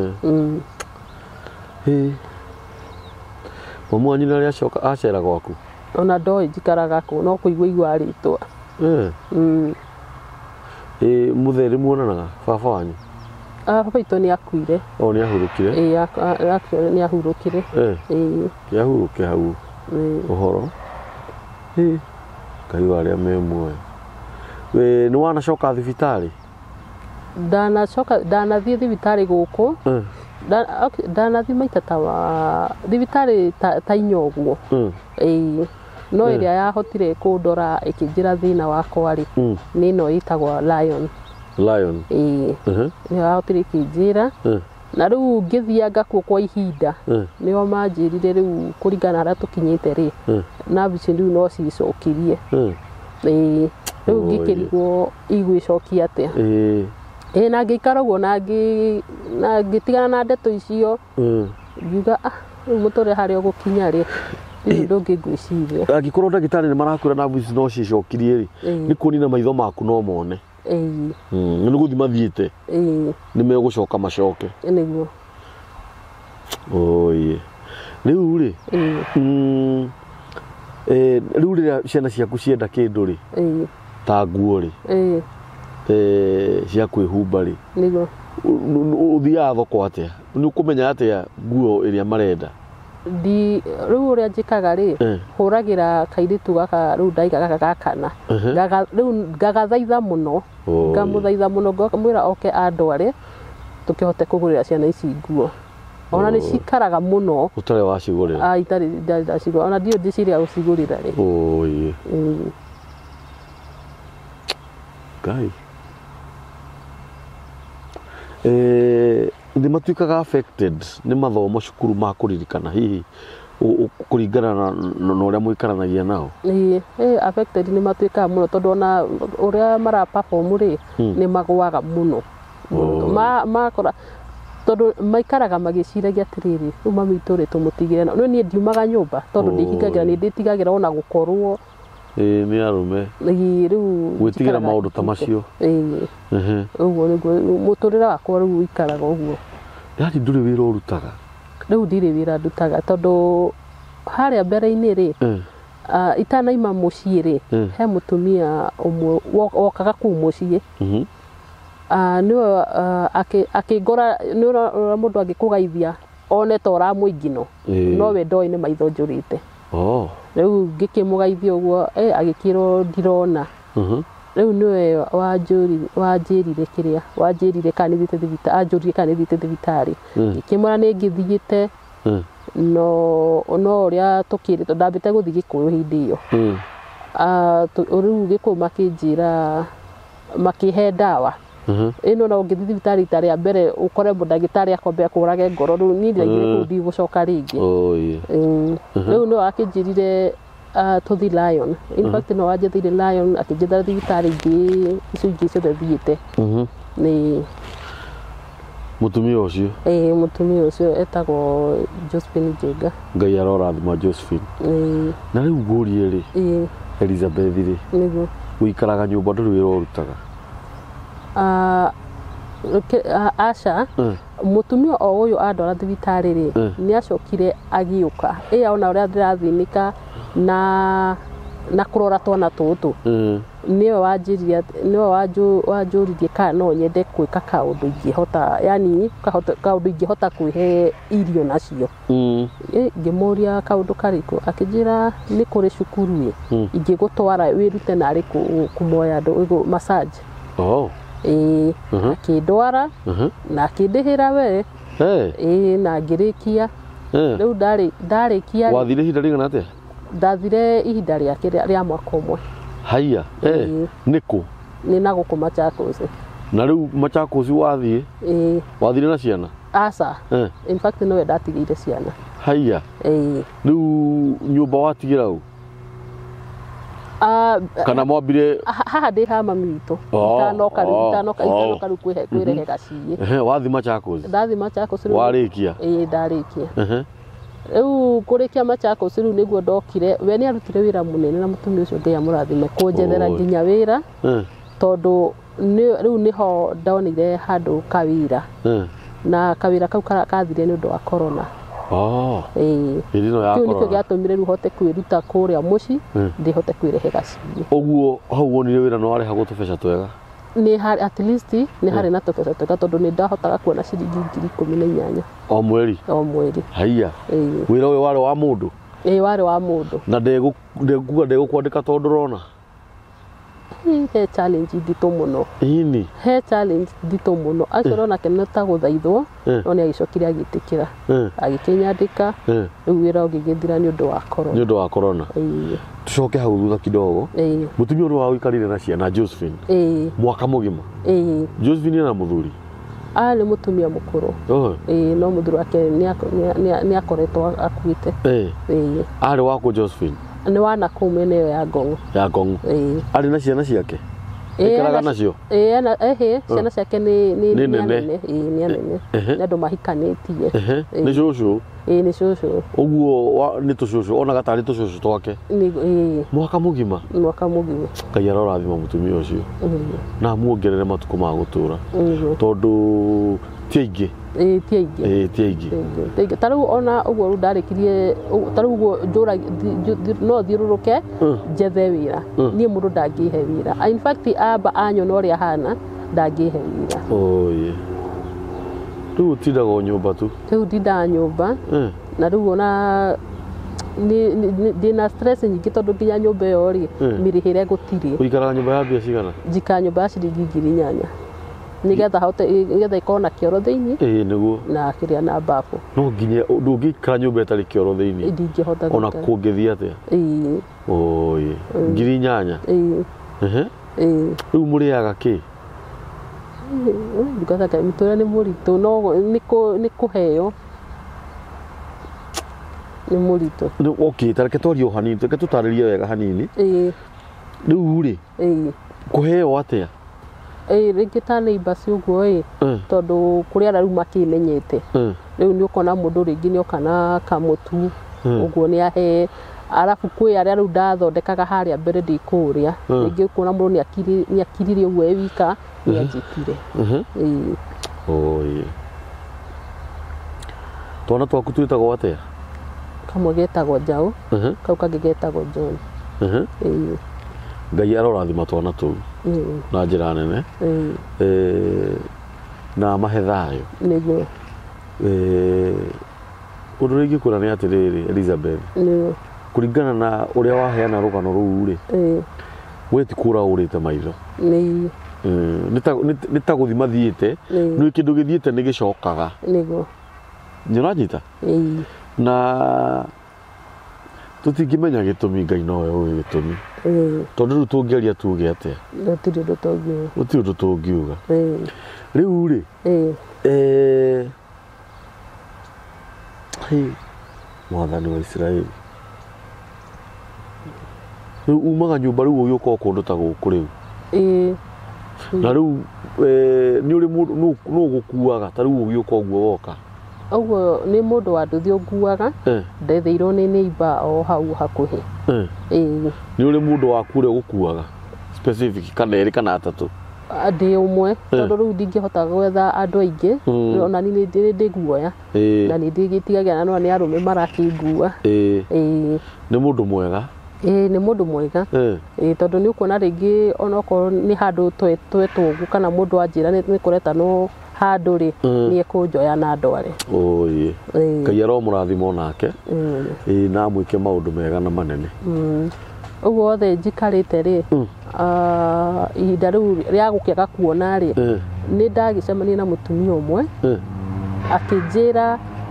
Speaker 2: Eh Mamu wanyu nĩ acoka acera gwaku? Ona ndoĩ njikaraga kũ no kũigua igua rĩtwa. Eh Eh mũthere muonanaga baba wanyu? Ah baba itũ nĩ akuire. O nĩ ahurũkire? Ĩĩ nĩ ahurũkire. Eh nĩ ahurũke hau ũhoro. Eh Ngai warĩa me muoyo. We nĩ wanacoka thibitarĩ? Ndanacoka ndanathiĩ thibitarĩ gũkũ. Ndanathiĩ maita ta thibitarĩ ta inya ũguo. Ĩĩ no ĩrĩa yahotire kũndora ĩkĩnjĩra thĩna wakwa rĩ nĩ ĩno ĩtagwo Lion. Lion. Ĩĩ nĩ yahotire ĩkĩnjĩra na rĩu ngĩthianga kuo kwa ihinda nĩo manjĩrire rĩu kũringana na tũkinyĩte rĩ nerve icio rĩu no cicokirie. Ĩĩ rĩu ngĩkĩrigwo igwĩcokia atĩa. Ĩĩ na ngĩikara ũguo na na ngĩtigana na ndeto icio ngiuga ah rĩu mũtũrĩre harĩa ũgũkinya rĩ ndũngĩ ngwĩciria. Angĩkorwo ndagĩtarĩ nĩ marakwĩra nerve ici no cicokirie rĩ nĩ kuonina maitho maku no mone. Ĩĩ nĩ gũthiĩ mathiĩte. Ĩĩ nĩ megũcoka macoke. Nĩguo. Oye rĩu rĩ eh rĩu rĩrĩa ciana ciaku cienda kĩndũ rĩ ta nguo rĩ eh cia kwĩhumba rĩ nĩguo ũthiaga thoko atĩa nĩ ũkũmenya atĩa nguo ĩrĩa marenda? Di rĩu ũrĩa njĩkaga rĩ hũragĩra kairĩtu gaka rĩu ndaiga gaka gakana rĩu ngagathaitha mũno ngamũthaitha mũno ngamwĩra oke andware tũkĩhote kũgũrĩra ciana ici nguo. Ona nĩ cikaraga mũno ũtarĩ wacigũrĩra? Ah itarĩ ndacigũrĩra ona ndio ndĩciria gũcigũrĩra rĩ. Oye Ngai. Eh nĩ matuĩkaga affected nĩ mathomo cukuru ma kũririkana hihi kũringana na ũrĩa mũikaranagia nao? Ĩĩ affected nĩ matuĩkaga mũno tondũ ona ũrĩa mara perform rĩ nĩ magũaga mũno. Makora tondũ maikaraga magĩciragia atĩrĩrĩ rĩu mami witũ rĩ tũmũtigĩre no niĩ ndiumaga nyũmba tondũ ndĩhingagĩra nĩ ndĩtigagĩra ona gũkorwo ĩĩ nĩ arume rĩu gwĩtigĩra maũndũ ta macio. Ĩĩ ũguo nĩguo mũtũrĩre wakwa rĩu ũikaraga ũguo. Yaani ndũrĩ wĩra ũrutaga? Rĩu ndirĩ wĩra ndutaga tondũ harĩa mbere-inĩ rĩ itanaima mũciĩ rĩ he mũtumia ũmwe wokaga kũu mũciĩ nĩwe akĩngora nĩwe mũndũ angĩkũgeithia one ta ũramũingino nowe ndoĩ nĩ maitho njũrĩte. Rĩu ngĩkĩmũgeithia ũguo agĩkĩrwo ndirona. Rĩu nĩwe wanjĩrire kĩrĩa wanjĩrire kana nĩ thiĩte thibitarĩ anjũrire kana nĩ thiĩte thibitarĩ ngĩkĩmwĩra nĩ ngĩthiĩte no no ũrĩa tũkĩrĩtwo ndambĩte gũthiĩ Gĩkũyũ hĩndĩ ĩyo. Rĩu Gĩkũyũ makĩnjĩra makĩhe ndawa ĩno no ngĩthiĩ thibitarĩ rita rĩa mbere ũkore mũndagĩtarĩ akwambia kũrage ngoro rĩu niĩ ndiragire kũu ndigũcoka rĩngĩ. Rĩu nĩwe akĩnjĩrire tũthi Lion. In fact no wanjĩthire Lion akĩnjĩra thibitarĩ ingĩ icio ingĩ ciothe thiĩte. Nĩ mũtumia ũcio? Ĩĩ mũtumia ũcio etagwo Josephine Njenga. Ngai arorathima Josephine. Na rĩu ngũrie rĩ Elizabeth rĩ nĩguo ũikaraga nyũmba ndũrĩ wĩra ũrutaga? Aca mũtumia o ũyũ andwara thibitarĩ rĩ nĩ acokire agĩũka ĩya ona ũrĩa ndĩrathĩnĩka na na kũrora twana tũtũ niwe wanjĩrire niwe wanjũririe kana no nyende gwĩka kaũndũ ingĩhota yani kaũndũ ingĩhota kwĩhe irio nacio. Ngĩmũria kaũndũ karĩkũ akĩnjĩra nĩ kũrĩ cukuru ingĩgũtwara wĩrute narĩ kũmoya andũ massage. Ĩĩ akĩndwara na akĩndĩhĩra we ĩĩ na ngĩrĩkia riu ndari ndarikia
Speaker 1: wathire ihinda rigana atia
Speaker 2: ndathire ihinda riake ria mwaka umwe
Speaker 1: haiya eh niku
Speaker 2: ni na guku Machakos
Speaker 1: na riu Machakos wathie
Speaker 2: eh
Speaker 1: wathire na ciana
Speaker 2: asa in fact no ndatigire ciana
Speaker 1: haiya
Speaker 2: eh
Speaker 1: riu nyumba watigira u
Speaker 2: ah
Speaker 1: kana mwambire
Speaker 2: haha ndi ha mami witũ itanoka rĩu itanoka itanoka rĩu kwĩhe kwĩrehe gaciĩ
Speaker 1: ehe wathi Machakos
Speaker 2: ndathi Machakos rĩu
Speaker 1: warĩkia
Speaker 2: ĩĩ ndarĩkia
Speaker 1: ehe
Speaker 2: rĩu kũrĩkia Machakos rĩu nĩguo ndokire we nĩ arutire wĩra mũnene na mũtumia ũcio Ngai amũrathime kũnjethera nginya wĩra tondũ rĩu nĩho ndonire handũ kawĩra na kawĩra kau kathire nĩ ũndũ wa corona
Speaker 1: oh
Speaker 2: eh
Speaker 1: ĩrino ya corona
Speaker 2: kĩu nĩkĩo gĩatũmire rĩu hote kwĩruta kũrĩa mũciĩ ndĩhote kwĩrehe gaciĩ
Speaker 1: ũguo hau wonire wĩra no warĩ hagũ tũbeca twega
Speaker 2: nĩ hari at least nĩ hari na tũbeca twega tondũ nĩ ndahotaga kuona ciringi ngiri ikũmi na inyanya
Speaker 1: o mweri
Speaker 2: o mweri
Speaker 1: haiya wĩra ũyũ warĩ wa mũndũ
Speaker 2: ĩĩ warĩ wa mũndũ
Speaker 1: na ndekuga ndegũkwandĩka tondũ ũrona
Speaker 2: he challenge nditũ mũno
Speaker 1: ini
Speaker 2: he challenge nditũ mũno acio onake nĩ ta gũthaithwo no nĩ agĩcokire agĩtĩkĩra agĩkĩnyandĩka rĩu wĩra ũgĩgĩthira nĩ ũndũ wa corona
Speaker 1: nĩ ũndũ wa corona tucoke hau thutha kidogo mũtumia ũrĩa wagũikarire na ciana Josephine mwaka mũgima Josephine na mũthuri
Speaker 2: ah nĩ mũtumia mũkũrũ ĩĩ no mũthuri wake nĩ akoretwo akuĩte
Speaker 1: ĩĩ arĩ wako Josephine
Speaker 2: nĩ wana kũu mĩena ĩyo ya Ngong'o
Speaker 1: ya Ngong'o arĩ na ciana ciake ikaraga nacio
Speaker 2: ĩĩ na ehe ciana ciake nĩ nĩ nene ĩĩ nĩ nene nĩ andũ mahikanĩtie
Speaker 1: nĩ cũcũ
Speaker 2: ĩĩ nĩ cũcũ
Speaker 1: ũguo nĩ tũcũcũ ona gatarĩ tũcũcũ twake
Speaker 2: ĩĩ
Speaker 1: mwaka mũgima
Speaker 2: mwaka mũgima
Speaker 1: Ngai arorathima mũtumia ũcio na muongerere matukũ ma gũtũra tondũ ti aingĩ
Speaker 2: ĩĩ ti aingĩ
Speaker 1: ĩĩ ti aingĩ
Speaker 2: ti aingĩ tarĩu ona ũguo rĩu ndarĩkirie tarĩu ũguo njũra no thiũrũrũke njethe wĩra niĩ mũndũ ndangĩhe wĩra in fact amba anyona ũrĩa hana ndangĩhe wĩra
Speaker 1: oye rĩu ũtindaga nyũmba tu
Speaker 2: rĩu ndindaga nyũmba na rĩu ona ndĩna stress nyingĩ tondũ nginya nyũmba ĩyo rĩ mĩrĩhĩre gũtirĩ
Speaker 1: ũikaraga nyũmba ya mbia cigana
Speaker 2: njikara nyũmba ya ciringi ngiri inyanya nigetha hote nigetha ikorwo na kĩoro thĩinĩ
Speaker 1: ĩĩ nĩguo na
Speaker 2: kĩrĩa na mbabu
Speaker 1: no nginya ndũngĩikara nyũmba ĩtarĩ kĩoro thĩinĩ
Speaker 2: ndingĩhota
Speaker 1: ona kũngĩthiĩ atĩa
Speaker 2: ĩĩ
Speaker 1: oye ngiri inyanya
Speaker 2: ĩĩ
Speaker 1: ehe
Speaker 2: ĩĩ
Speaker 1: rĩu mũrĩaga kĩ
Speaker 2: ndugaga mũtũrĩre nĩ mũritũ no nĩ kũheo nĩ mũritũ
Speaker 1: okay tareke twarie o hanini tareke tũtarĩrie wega hanini
Speaker 2: ĩĩ
Speaker 1: rĩu rĩ
Speaker 2: ĩĩ
Speaker 1: kũheo atĩa
Speaker 2: ĩĩ rĩngĩ ta neighbors ũguo ĩ tondũ kũrĩ arĩa rĩu makĩmenyete rĩu nĩ ũkona mũndũ rĩngĩ nĩ oka na kamũtu ũguo nĩ ahe arabu kwĩ arĩa rĩu ndathondekaga harĩa mbere ndĩ kũrĩa rĩngĩ kuona mũndũ nĩ akirire ũguo e wika nĩ anjĩtire ĩĩ
Speaker 1: oye twana twaku twĩtagwo atĩa
Speaker 2: kamwe getagwo Njaũ kau kangĩ getagwo John ĩĩ
Speaker 1: Ngai arorathima twana tũu na njĩra nene na mahe thayũ
Speaker 2: nĩguo
Speaker 1: ũndũ ũrĩa ingĩkwĩra nĩ atĩrĩrĩ Elizabeth kũringana na ũrĩa waheana rũgano rũu rĩ we ti kũra ũrĩte maitho nĩ ta gũthi mathiĩte nĩ kĩndũ gĩthiĩte nĩ gĩcokaga
Speaker 2: nĩguo
Speaker 1: nĩ ũranyita na tũtingĩmenya gĩtũmi Ngai nowe ũĩ gĩtũmi tondũ rĩu tũngĩaria tuge atĩa
Speaker 2: gũtirĩ ũndũ tũngiuga
Speaker 1: gũtirĩ ũndũ tũngiuga rĩu rĩ mwathani wa Isiraeli rĩu umaga nyũmba rĩu ũgĩũka kũndũ ta gũkũ rĩu na rĩu nĩ ũrĩ mũndũ nũ ũgũkuaga ta rĩu ũgĩũka ũguo woka
Speaker 2: ũguo nĩ mũndũ wa nduthi ũnguaga ndetheirwo nĩ neighbor o hau hakuhĩ
Speaker 1: nĩ ũrĩ mũndũ waku ũrĩa ũgũkuaga specific kana erĩ kana atatũ
Speaker 2: ndĩ ũmwe tondũ rĩu ndingĩhota gwetha andũ aingĩ ona niĩ nĩ ndĩ guoya na nĩ ndĩgĩtigagĩra no nĩ arũme marakĩngua
Speaker 1: nĩ mũndũ mwega
Speaker 2: ĩĩ nĩ mũndũ mwega ĩĩ tondũ nĩ ũkuona rĩngĩ onokorwo nĩ handũ twetwo kana mũndũ anjĩra nĩ kũreta no handũ rĩ nĩ ekũnjoya na ndware
Speaker 1: oye Ngai aromũrathima onake ĩĩ na mwĩke maũndũ mega na manene
Speaker 2: ũguo othe njikarĩte rĩ ihinda rĩu rĩa gũkĩaga kuona rĩ nĩ ndagĩcemania na mũtumia ũmwe akĩnjĩra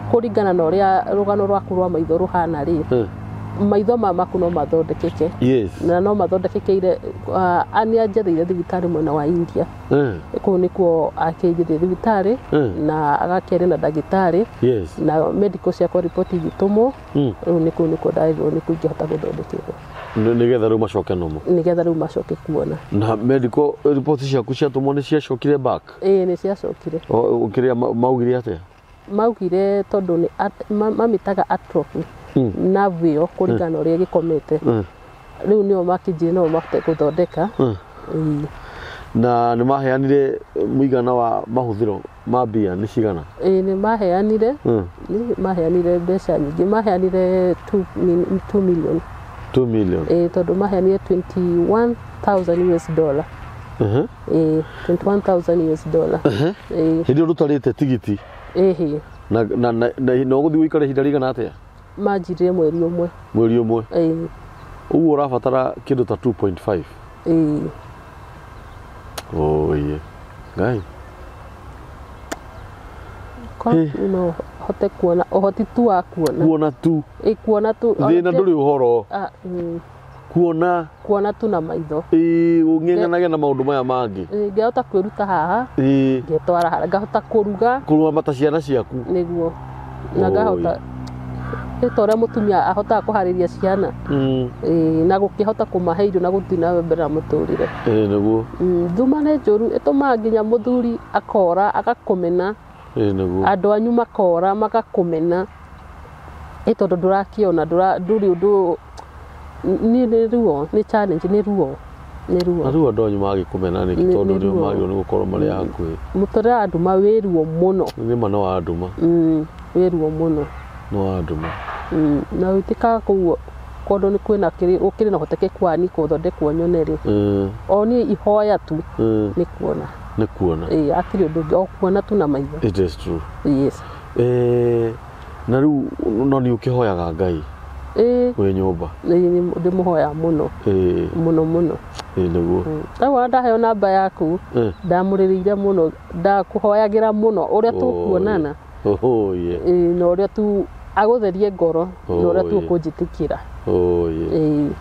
Speaker 2: kuringana na uria rugano rwaku rwa maitho ruhana ri maitho ma maku no mathondekeke
Speaker 1: yes
Speaker 2: na no mathondekekeire ani anjathire thibitari mwena wa India ku nikuo akĩnjithia thibitari na agakĩre na ndagĩtarĩ
Speaker 1: yes
Speaker 2: na medical ciakwa report Gitumumu riu niku nikuo ndaigwo niku ingĩhota gũthondekwo
Speaker 1: nigetha rĩu macoke nomo
Speaker 2: nigetha rĩu macoke kuona
Speaker 1: na medical report ciaku ciatumwo nĩ ciacokire back
Speaker 2: ĩĩ nĩ ciacokire
Speaker 1: ukĩrĩa maugire atĩa
Speaker 2: maugire tondu ni mamitaga atrophy nerve yo kuringana uria gikomete riu nio makijire no mahote guthondeka
Speaker 1: na nĩ maheanire muigana wa mahuthiro ma mbia nĩ cigana
Speaker 2: ĩĩ nĩ maheanire nĩ maheanire mbeca nyingĩ maheanire two million
Speaker 1: two million
Speaker 2: ĩĩ tondu maheanire twenty-one thousand U S dollar
Speaker 1: uh
Speaker 2: ĩĩ twenty-one thousand U S dollar
Speaker 1: ĩĩ hindi ũrutarĩte tigiti
Speaker 2: ĩĩ
Speaker 1: na na na no guthi uikare hinda rigana atia
Speaker 2: manjirire mweri umwe
Speaker 1: mweri umwe
Speaker 2: ĩĩ
Speaker 1: uguo ũrabatara kindu ta two point five
Speaker 2: ĩĩ
Speaker 1: oye Ngai
Speaker 2: ko no hote kuona ohoti tu wa kuona
Speaker 1: kuona tu
Speaker 2: ĩ kuona tu
Speaker 1: thina nduri uhoro
Speaker 2: ah
Speaker 1: kuona
Speaker 2: kuona tu na maitho
Speaker 1: ĩ ung'eng'anaga na maundu maya mangi
Speaker 2: ĩ ngehota kwĩruta haha
Speaker 1: ĩ
Speaker 2: ngetwara hara ngahota kuruga
Speaker 1: kuruga mata ciana ciaku
Speaker 2: niguo na ngahota ĩtora mutumia ahota kuhariria ciana ĩ na gukihota kumahe irio na gutina mbere muturire
Speaker 1: ĩ niguo
Speaker 2: nduma nĩ njũru ĩtũmaga nginya muthuri akora agakomena
Speaker 1: ĩ niguo
Speaker 2: andu anyu makora magakomena ĩtondu ndurakiona nduri undu ni ni ruo ni challenge ni ruo ni ruo
Speaker 1: na ruo andu anyu magikumena nĩ tondu nĩ magio nĩ gukorwo marĩ hakuhĩ
Speaker 2: muturire andu ma wĩruo muno
Speaker 1: nĩ ma no anduma
Speaker 2: mm wĩruo muno
Speaker 1: no anduma
Speaker 2: mm na utika kuo kondo ni kwina kiri ukiri na hotekeku ani kuthondekwo nyoneri oni ihoya tu ni kuona
Speaker 1: ni kuona
Speaker 2: eh akiri undu o kuona tu na maitho
Speaker 1: it is true
Speaker 2: yes
Speaker 1: eh na riu no ni ukihoyaga Ngai
Speaker 2: eh
Speaker 1: we nyumba
Speaker 2: ni ndi muhoya muno
Speaker 1: eh
Speaker 2: muno muno
Speaker 1: eh niguo
Speaker 2: awa ndaheo namba yaku ndamuririire muno ndakuhoyagira muno uria tukuonana
Speaker 1: oh yeah
Speaker 2: eh no uria tu agutherie ngoro no uria tu kunjitikira
Speaker 1: oh yeah
Speaker 2: eh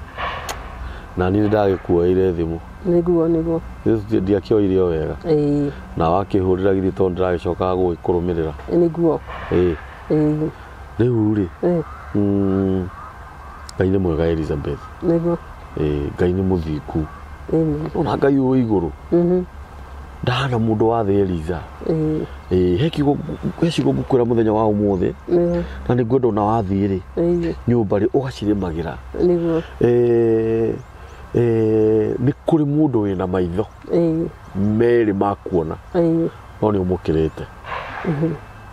Speaker 1: na ni ndagikuoire thimu
Speaker 2: niguo niguo
Speaker 1: ndiakioire wega
Speaker 2: eh
Speaker 1: na wakihurira githi tondu ndiragicoka guikurumirira
Speaker 2: niguo
Speaker 1: eh
Speaker 2: eh
Speaker 1: riu ri
Speaker 2: eh
Speaker 1: mm Ngai nĩ mwega Elizabeth
Speaker 2: niguo
Speaker 1: eh Ngai nĩ muthiku
Speaker 2: eh
Speaker 1: ona Ngai ũyũ igũrũ
Speaker 2: mhm
Speaker 1: ndana mũndũ wa thĩ Eliza
Speaker 2: eh
Speaker 1: eh hekigo hecigo ngukwĩra mũthenya wa ũmũthĩ na nĩ ngwenda ona wathiĩ rĩ
Speaker 2: eh
Speaker 1: nyũmba rĩ ũgacirĩmagĩra
Speaker 2: niguo
Speaker 1: eh eh nĩ kũrĩ mũndũ wĩna maitho
Speaker 2: eh
Speaker 1: merĩ ma kuona
Speaker 2: eh
Speaker 1: no nĩ ũmũkĩrĩte
Speaker 2: mhm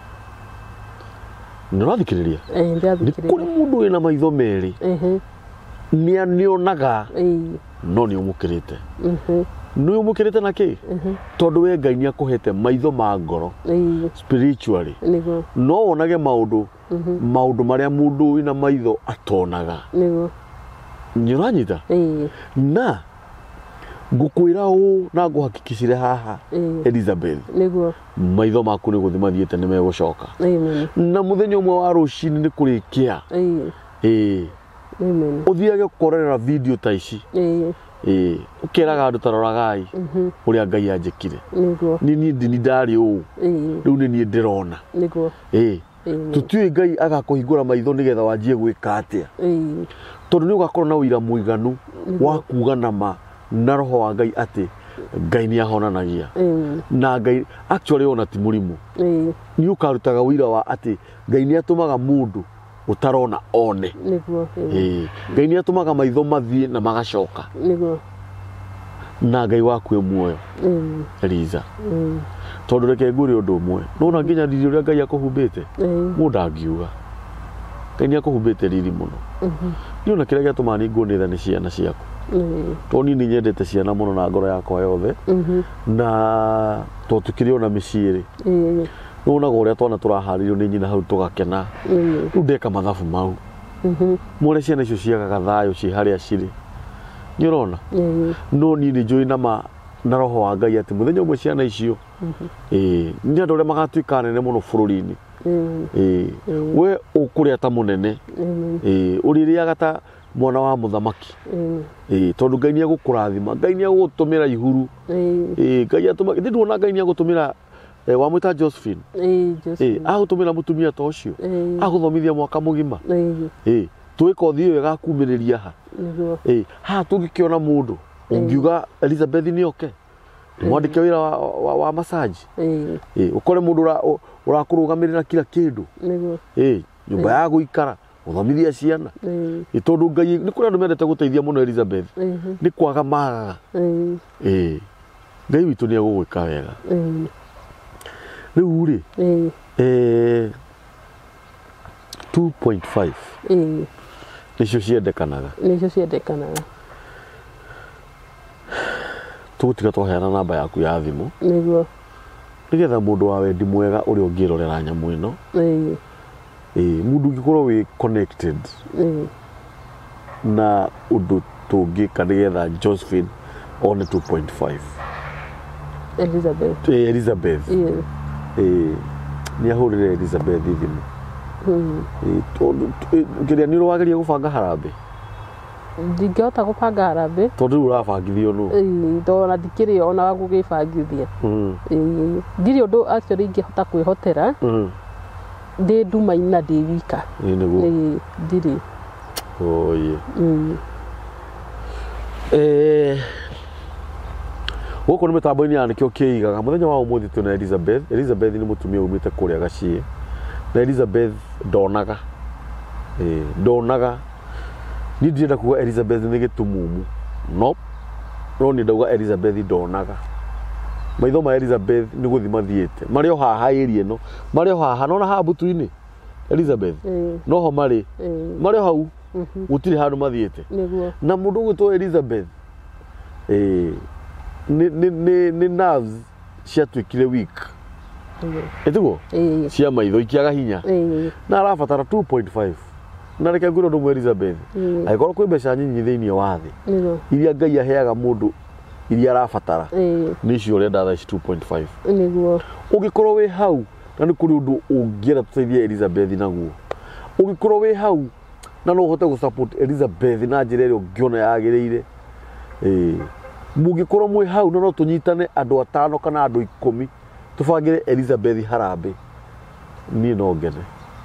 Speaker 1: nĩ ũrathikĩrĩria
Speaker 2: eh
Speaker 1: nĩ
Speaker 2: ndathikĩrĩria
Speaker 1: kũrĩ mũndũ wĩna maitho merĩ
Speaker 2: eh
Speaker 1: nĩ anionaga
Speaker 2: eh
Speaker 1: no nĩ ũmũkĩrĩte
Speaker 2: mhm
Speaker 1: nĩ ũmũkĩrĩte na kĩ
Speaker 2: mhm
Speaker 1: tondũ we Ngai nĩ akũhete maitho ma ngoro
Speaker 2: eh
Speaker 1: spiritually
Speaker 2: niguo
Speaker 1: no wonage maũndũ maũndũ marĩa mũndũ wĩna maitho atonaga
Speaker 2: niguo
Speaker 1: nĩ ũranyita
Speaker 2: eh
Speaker 1: na ngukwĩra ũũ na ngũhakikicire haha Elizabeth
Speaker 2: niguo
Speaker 1: maitho maku nĩ gũthi mathiĩte nĩ megũcoka
Speaker 2: amen
Speaker 1: na mũthenya ũmwe wa rũcinĩ nĩ kũrĩkia
Speaker 2: eh
Speaker 1: eh
Speaker 2: amen
Speaker 1: ũthiage gũkorera video ta ici
Speaker 2: eh
Speaker 1: eh ũkĩraga andũ taroragai ũrĩa Ngai anjĩkire
Speaker 2: niguo
Speaker 1: ni ni ndi ndarĩ ũũ
Speaker 2: eh
Speaker 1: rĩu nĩ niĩ ndĩrona
Speaker 2: niguo
Speaker 1: eh tũtiũĩ Ngai agakũhingũra maitho nĩgetha wanjie gwĩka atĩa
Speaker 2: eh
Speaker 1: tondũ nĩ ũgakorwo na ũira mũiganu wa kuuga na ma na roho wa Ngai atĩ Ngai nĩ ahonanagia na Ngai actually ona ti mũrimũ nĩ ũkarutaga ũira wa atĩ Ngai nĩ atũmaga mũndũ utarona one
Speaker 2: niguo
Speaker 1: eh Ngai nĩ atũmaga maitho mathiĩ na magacoka
Speaker 2: niguo
Speaker 1: na Ngai waku e muoyo Eliza tondũ reke ngũrĩ ũndũ ũmwe nona nginya riri ũrĩa Ngai akũhumbĩte mũndũ angiuga Ngai nĩ akũhumbĩte riri mũno nĩ ona kĩrĩa gĩatũmaga nĩ ngũnĩtha nĩ ciana ciaku tondũ niĩ nĩ nyendete ciana mũno na ngoro yakwa yothe na tondũ tũkĩrĩ ona mĩciĩ rĩ nũnaga ũrĩa twana tũraharĩrio nĩ nyina hau tũgakena rĩu ndeka mathabu mau mũrĩa ciana icio ciagaga thayũ ciĩ harĩa cirĩ nĩ ũrona no niĩ nĩ njũĩ na ma na roho wa Ngai atĩ mũthenya ũmwe ciana icio ĩĩ nĩ andũ arĩa magatuĩka nene mũno bũrũri-inĩ eh we ukuria ta munene eh uririaga ta mwana wa muthamaki eh tondu Ngai ni agukurathima Ngai ni agutumira ihuru eh Ngai atuma ndituona Ngai ni agutumira wa mwita Josephine
Speaker 2: eh Josephine
Speaker 1: eh agutumira mutumia ta ucio aguthomithia mwaka mugima eh twiko thio wega kumiriria ha eh ha tungikiona mundu ungiuga Elizabeth ni oke mwandike wira wa, wa, wa massage eh eh ukore mundu urakurugamirira kila kindu eh nyumba ya guikara uthomithia ciana eh tondu Ngai ni kuri andu mendete guteithia muno Elizabeth ni kwaga magaga eh Ngai witu ni agugwika wega riu ri eh two point five eh nicio ciendekanaga
Speaker 2: nicio ciendekanaga
Speaker 1: tutiga twaheana namba yaku ya thimu
Speaker 2: niguo
Speaker 1: nigetha mundu wa wendi mwega uri ungirorera nyamu ino eh eh mundu ngikorwo wi connected eh na undu tungika nigetha Josephine on two point five
Speaker 2: Elizabeth
Speaker 1: eh Elizabeth
Speaker 2: eh
Speaker 1: eh ni ahurire Elizabeth thimu
Speaker 2: mm
Speaker 1: eh tondu ngiria ni rwageria gubanga harambe
Speaker 2: ndingehota gubanga harambe
Speaker 1: tondu urabangithio no
Speaker 2: eh ndona ndikiri ona wa gugibangithia
Speaker 1: mm
Speaker 2: eh ndiri undu actually ingehota kwihotera
Speaker 1: mm
Speaker 2: ndi Ndumaini na ndi wika
Speaker 1: eh niguo
Speaker 2: eh ndiri
Speaker 1: oh yeah
Speaker 2: mm
Speaker 1: eh Woko ni mitambo-ini ya nikio kiigaga muthenya wa umuthi tuna Elizabeth Elizabeth ni mutumia umite kuria gacie na Elizabeth ndonaga eh ndonaga ni ndienda kuga Elizabeth ni Gitumumu no no ni ndauga Elizabeth ndonaga maitho ma Elizabeth ni guthima thiete mari o haha iri eno mari o haha nona ha butu-ini Elizabeth no ho mari mari o hau gutiri handu mathiete na mundu gwitwo Elizabeth eh ni ni ni ni nerves ciatuikire weak etugo
Speaker 2: eh
Speaker 1: cia maitho ikiaga hinya
Speaker 2: eh
Speaker 1: na arabatara two point five na reke ngwiro ndu Elizabeth aikorwo kwi mbeca nyinyi thiini wa thi iria Ngai aheaga mundu iria arabatara nicio urenda tha two point five
Speaker 2: niguo
Speaker 1: ungikorwo wi hau na ni kuri undu ungiera tuteithie Elizabeth naguo ungikorwo wi hau na no uhote gu support Elizabeth na njira ĩrĩa ungiona yagĩrĩire eh mungikorwo mwe hau no tunyitane andu atano kana andu ikumi tubangire Elizabeth harambe ni no ngene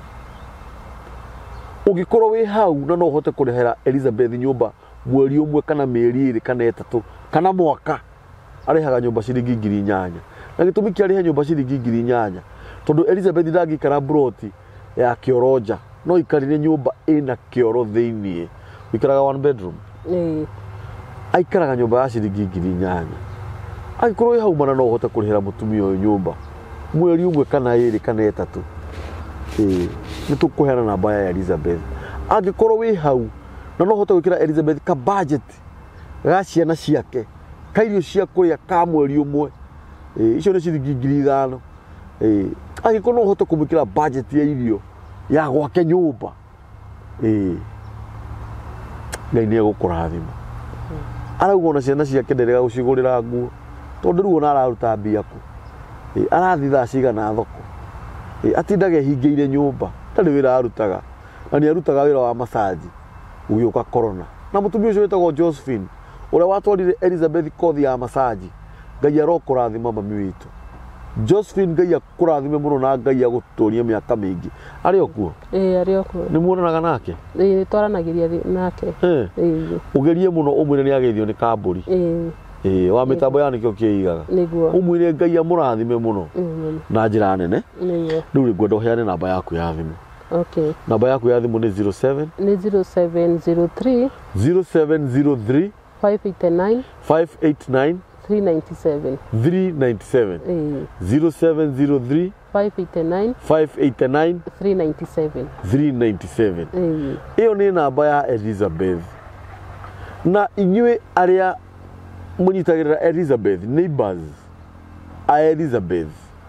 Speaker 1: ungikorwo wi hau na no uhote kurehera Elizabeth nyumba mweri umwe kana mieri iri kana etatu kana mwaka arehaga nyumba ciringi ngiri inyanya na gitumi kia areha nyumba ciringi ngiri inyanya tondu Elizabeth ndangikara broti ya kioroja no ikarire nyumba ina kioro thiini ikaraga one bedroom
Speaker 2: eh
Speaker 1: aikaraga nyumba ya ciringi ngiri inyanya aikorwo hau mana no uhote kurihira mutumia uyu nyumba mweri umwe kana iri kana etatu eh ni tukuheana namba ya Elizabeth angikorwo wi hau na no uhote gwikira Elizabeth ka budget ga ciana ciake kairio cia kuria ka mweri umwe eh icio ni ciringi ngiri ithano eh angikorwo no uhote kumwikira budget ya irio ya gwake nyumba eh Ngai ni agukurathima arauga na ciana ciake nderega gucigurira nguo tondu ruo na araruta mbia ku eh arathi tha cigana thoko eh atindage hingeire nyumba tari wira arutaga na ni arutaga wira wa massage ugiuka corona na mutumia ucio wetagwo Josephine uria watwarire Elizabeth kothi ya massage Ngai arokurathima mami witu Josephine Ngai akurathime muno na Ngai aguturia miaka mingi ari okuo
Speaker 2: eh ari okuo
Speaker 1: ni muonanaga nake
Speaker 2: eh twaranagiria nake
Speaker 1: eh ugerie muno umwire ni ageithio ni kamburi
Speaker 2: eh
Speaker 1: eh wa mitambo ya nikio kiigaga
Speaker 2: niguo
Speaker 1: umwire Ngai amurathime muno na njira nene
Speaker 2: niguo
Speaker 1: riu ngwenda uheane namba yaku ya thimu
Speaker 2: okay
Speaker 1: namba yaku ya thimu ni zero seven
Speaker 2: ni zero seven zero three
Speaker 1: zero seven zero three
Speaker 2: five eight nine
Speaker 1: five eight nine
Speaker 2: three nine seven
Speaker 1: three nine seven
Speaker 2: eh
Speaker 1: zero seven zero three
Speaker 2: five eight nine
Speaker 1: five eight nine
Speaker 2: three nine seven
Speaker 1: three nine seven
Speaker 2: eh
Speaker 1: iyo ni namba ya Elizabeth na inywe aria munyitagirira Elizabeth neighbors a Elizabeth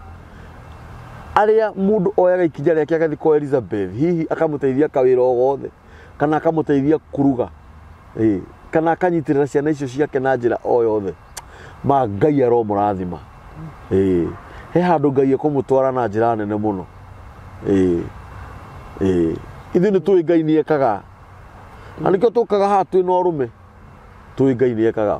Speaker 1: aria mundu oyaga ikinya riake agathi kwa Elizabeth hihi akamuteithia kawira ogothe kana akamuteithia kuruga eh kana akanyitirira ciana icio ciake na njira o yothe ma Ngai aro murathima eh he handu Ngai akumutwara na njira nene muno eh eh ithe nä tå Ngai nä ekaga na nä kä o tå kaga haha twä na å rå me tå Ngai nä ekaga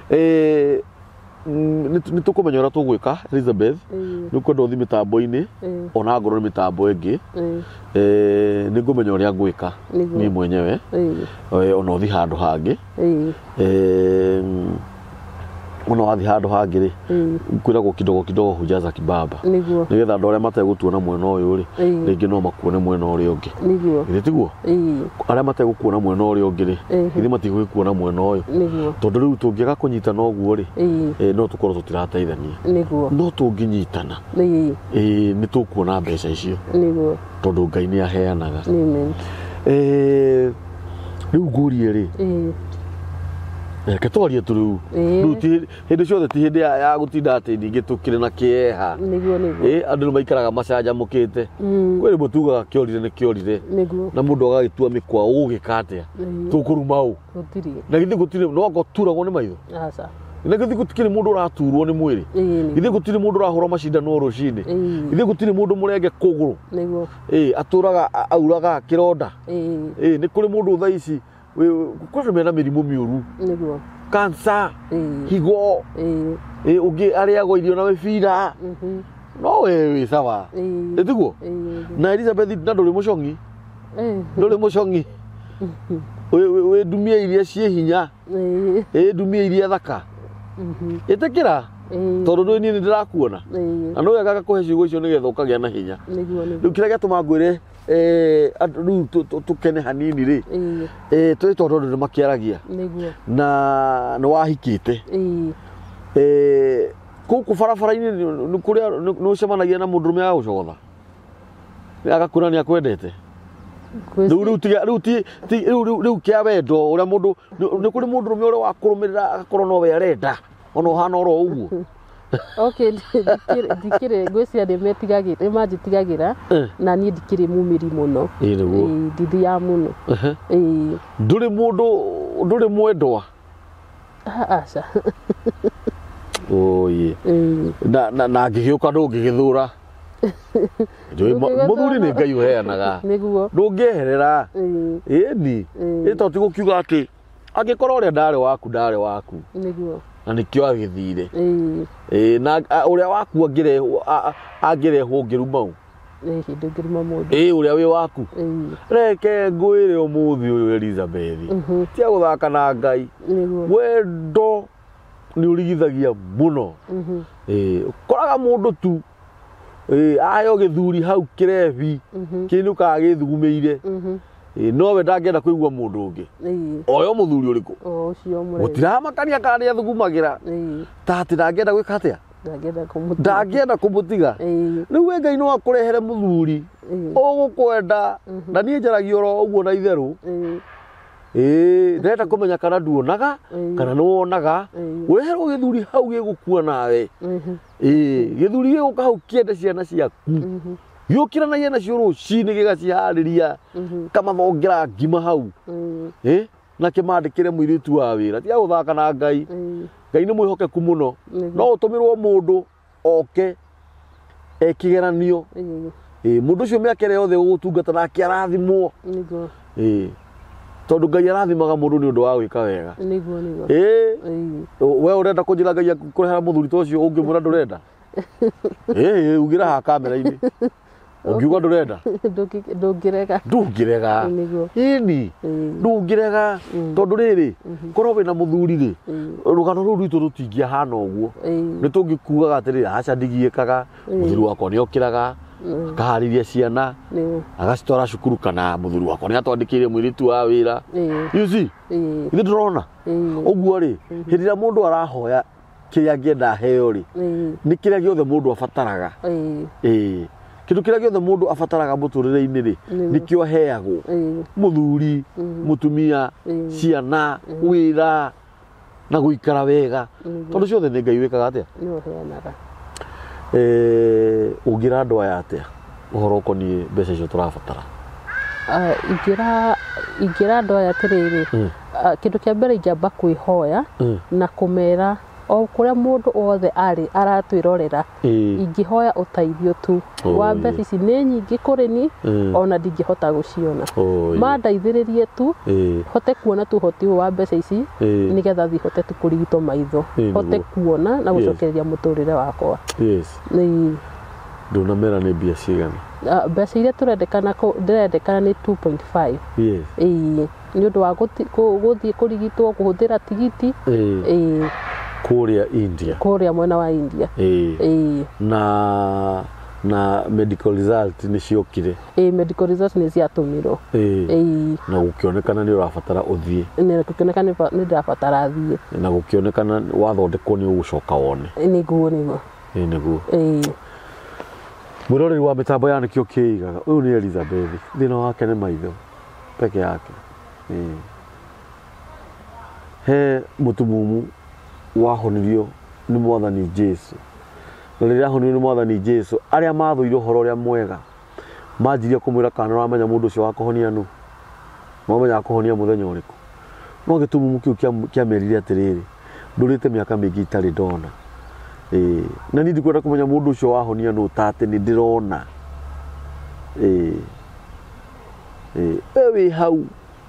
Speaker 1: nä tå kå menya å rä a tå gwä ka Elizabeth nä kwenda å thi mä tambo-inä ona ngorwo nä mä tambo ä ngä nä ngå menya å rä a ngwä ka niä mwenyewe ona å thi handå hangä ona wathi handå hangä rä kwä ragwo kidogo kidogo hujaza kibaba nä getha andå arä a mategå tuona mwena å yå rä rä ngä no makuone mwena å rä å ngä githä tiguo arä a mategå kuona mwena å rä å ngä rä githä matigå kuona mwena å yå tondå rä u tå ngä aga kå nyitana å guo rä no tå korwo tå tirateithania no tå ngä nyitana nä tå kuona mbeca icio tondå Ngai nä aheanaga rä u ngå rie rä reke twarie tå rä u hä ndä ciothe ti hä ndä ya gå tinda atä ningä tå kä rä na kä eha andå nä maikaraga macanjamå kä te kwä rä må tugaga kä orire nä kä orire na må ndå agagä tua mä kwa å gä ka atä a tå kå ruma å na githä gå tirä no anga turagwo nä maitho na githä gå tikä rä må ndå å raturwo nä mwä rä githä gå tirä må ndå å rahå ra macindano rå cinä githä gå tirä må ndå må renge kå gå rå atå raga auraga kä ronda nä kå rä må ndå tha ici kwä mena mä rimå mä å ru kansa higo å ngä arä agwo irio na wä bira no we wä sawa ä tiguo na Elizabeth na ndå rä må congi ndå rä må congi wä ndumia iria ciä hinya ndumia iria thaka ä tä kä ra tondå ndå niä nä ndä rakuona na no wega gakå he ciugo icio nä getha å kagä a na hinya rä u kä rä a gä atå ma ngwä re rä u tå kene hanini rä tå rä tondå andå nä makä aragia na nä wahikä te kå kå barabara-inä kå rä a nä å cemanagia na må ndå rå me agagå cogotha agakwä ra nä akwendete rä u kä a wendo å rä a må ndå nä kå rä må ndå rå me å rä a wakå rå mä rä ra agakorwo nowe arenda ona å hana oro å guo
Speaker 2: ndikä rä ngwä cia nä manjä tigagä ra na niä ndikä rä må mä ri må no ndithia må no
Speaker 1: ndå rä må ndå ndå rä mwendwa
Speaker 2: aca
Speaker 1: na ngä gä å ka ndå ngä gä thå ra må thuri nä Ngai å heanaga ndå ngä eherera ni ä to tigå kiuga atä angä korwo å rä a ndarä waku ndarä waku na nä kä o agä thire na å rä a waku angä rehwo ngä ruma u å rä a wä waku reke ngwä re å må thä å yå Elizabeth tia gå thaka na Ngai wendo nä å rigithagia må no koraga må ndå tu aheo gä thuri hau kä rebi kä inå kaga gä thugumä ire nowe ndangenda kå igua må ndå å ngä oyo må thuri å rä kå gå tiramakania kana nä athugumagä ra ta atä ndangenda gwä ka atä a ndangenda kå må tiga rä u we Ngai no akå rehere må thuri å gå kwenda na niä njaragia oro å guo na itherå ndärenda kå menya kana nduonaga kana nä wonaga å reherwo gä thuri hau gä gå kua nawe gä thuri gä gå ka hau kä ende ciana ciaku gä å kä ranagia nacio rå cinä gä gaciharä ria kamathongera ngima hau na kä mandä kä re må irä tu wa wä ra tiga gå thaka na Ngai Ngai nä mwä hokeku må no no å tå mä rwo må ndå oke ekä geranio må ndå å cio mä aka ä rä yothe gå gå tungata nake arathimwo tondå Ngai arathimaga må ndå nä å ndå wa gwä ka wega we å renda kå njä ra Ngai kå rehera må thuri ta å cio å ngä mwä ra ndå renda ugä ra haha kamera-inä å ngiuga ndå renda
Speaker 2: ndå ngä rega
Speaker 1: ndå ngä rega ini ndå ngä rega tondå rä rä korwo wä na må thuri rä rå gano rå u rwitå rå tingä ahana å guo nä tå ngä kugaga atä rä aca ndigiä kaga må thuri wakwa nä okä raga akaharä ria ciana agacitwara cukuru kana må thuri wakwa nä atwandä kä ire mwä rä tu wa wä ra ithe ndå rona å guo rä hä ndä ä rä a må ndå arahoya kä rä a angäenda heo rä nä kä rä a gä othe må ndå abataraga kä ndå kä rä a gä othe må ndå abataraga må tå rä re-inä rä nä kä o aheagwo må thuri må tumia ciana wä ra na gå ikara wega tondå ciothe nä Ngai wä kaga atä a å ngä ra andå aya atä a å horo å koniä mbeca icio tå rabatara
Speaker 2: ingä ra andå aya atä rä rä kä ndå kä a mbere ingä amba kwä hoya na kå mera o kuria mundu othe ari aratwirorera ingihoya uteithio tu wa mbeca ici ni nyingi kuri ni ona ndingihota guciona mandaithiririe tu hote kuona tu hoti wa mbeca ici nigetha thi hote tu kurigitwo maitho hote kuona na gucokereria muturire wakwa
Speaker 1: yes
Speaker 2: ni
Speaker 1: ndona mera ni mbia cigana
Speaker 2: mbeca iria turendekana ndirendekana ni two point five
Speaker 1: yes
Speaker 2: ii ni undu wa guthii kurigitwo kuhuthira tigiti
Speaker 1: ii kuria India
Speaker 2: kuria mwena wa India
Speaker 1: ii na na medical result ni ciokire
Speaker 2: ii medical result ni ciatumiro
Speaker 1: ii na gukionekana ni urabatara uthie
Speaker 2: ni gukionekana ni ndirabatara thie
Speaker 1: na gukionekana wathondekwo ni ugucoka wone
Speaker 2: ni guo niguo
Speaker 1: ii niguo
Speaker 2: ii
Speaker 1: Muroreri wa mitambo ya nikio kiigaga uyu ni Elizabeth thina wake ni maitho peke yake ii he Mutumumu wahonirio ni mwathani Jesu na riria ahonirio ni mwathani Jesu aria mathuire horo uria mwega manjirie kumwira kana ramenya mundu ucio wakuhonia nu mwamenya akuhonia muthenya uriku no Gitumumu kiu kia merire atiriri ndurite miaka mingi itari ndona eh na nindi kwenda kumenya mundu ucio wahonia nu tate ni ndirona eh eh ewe hau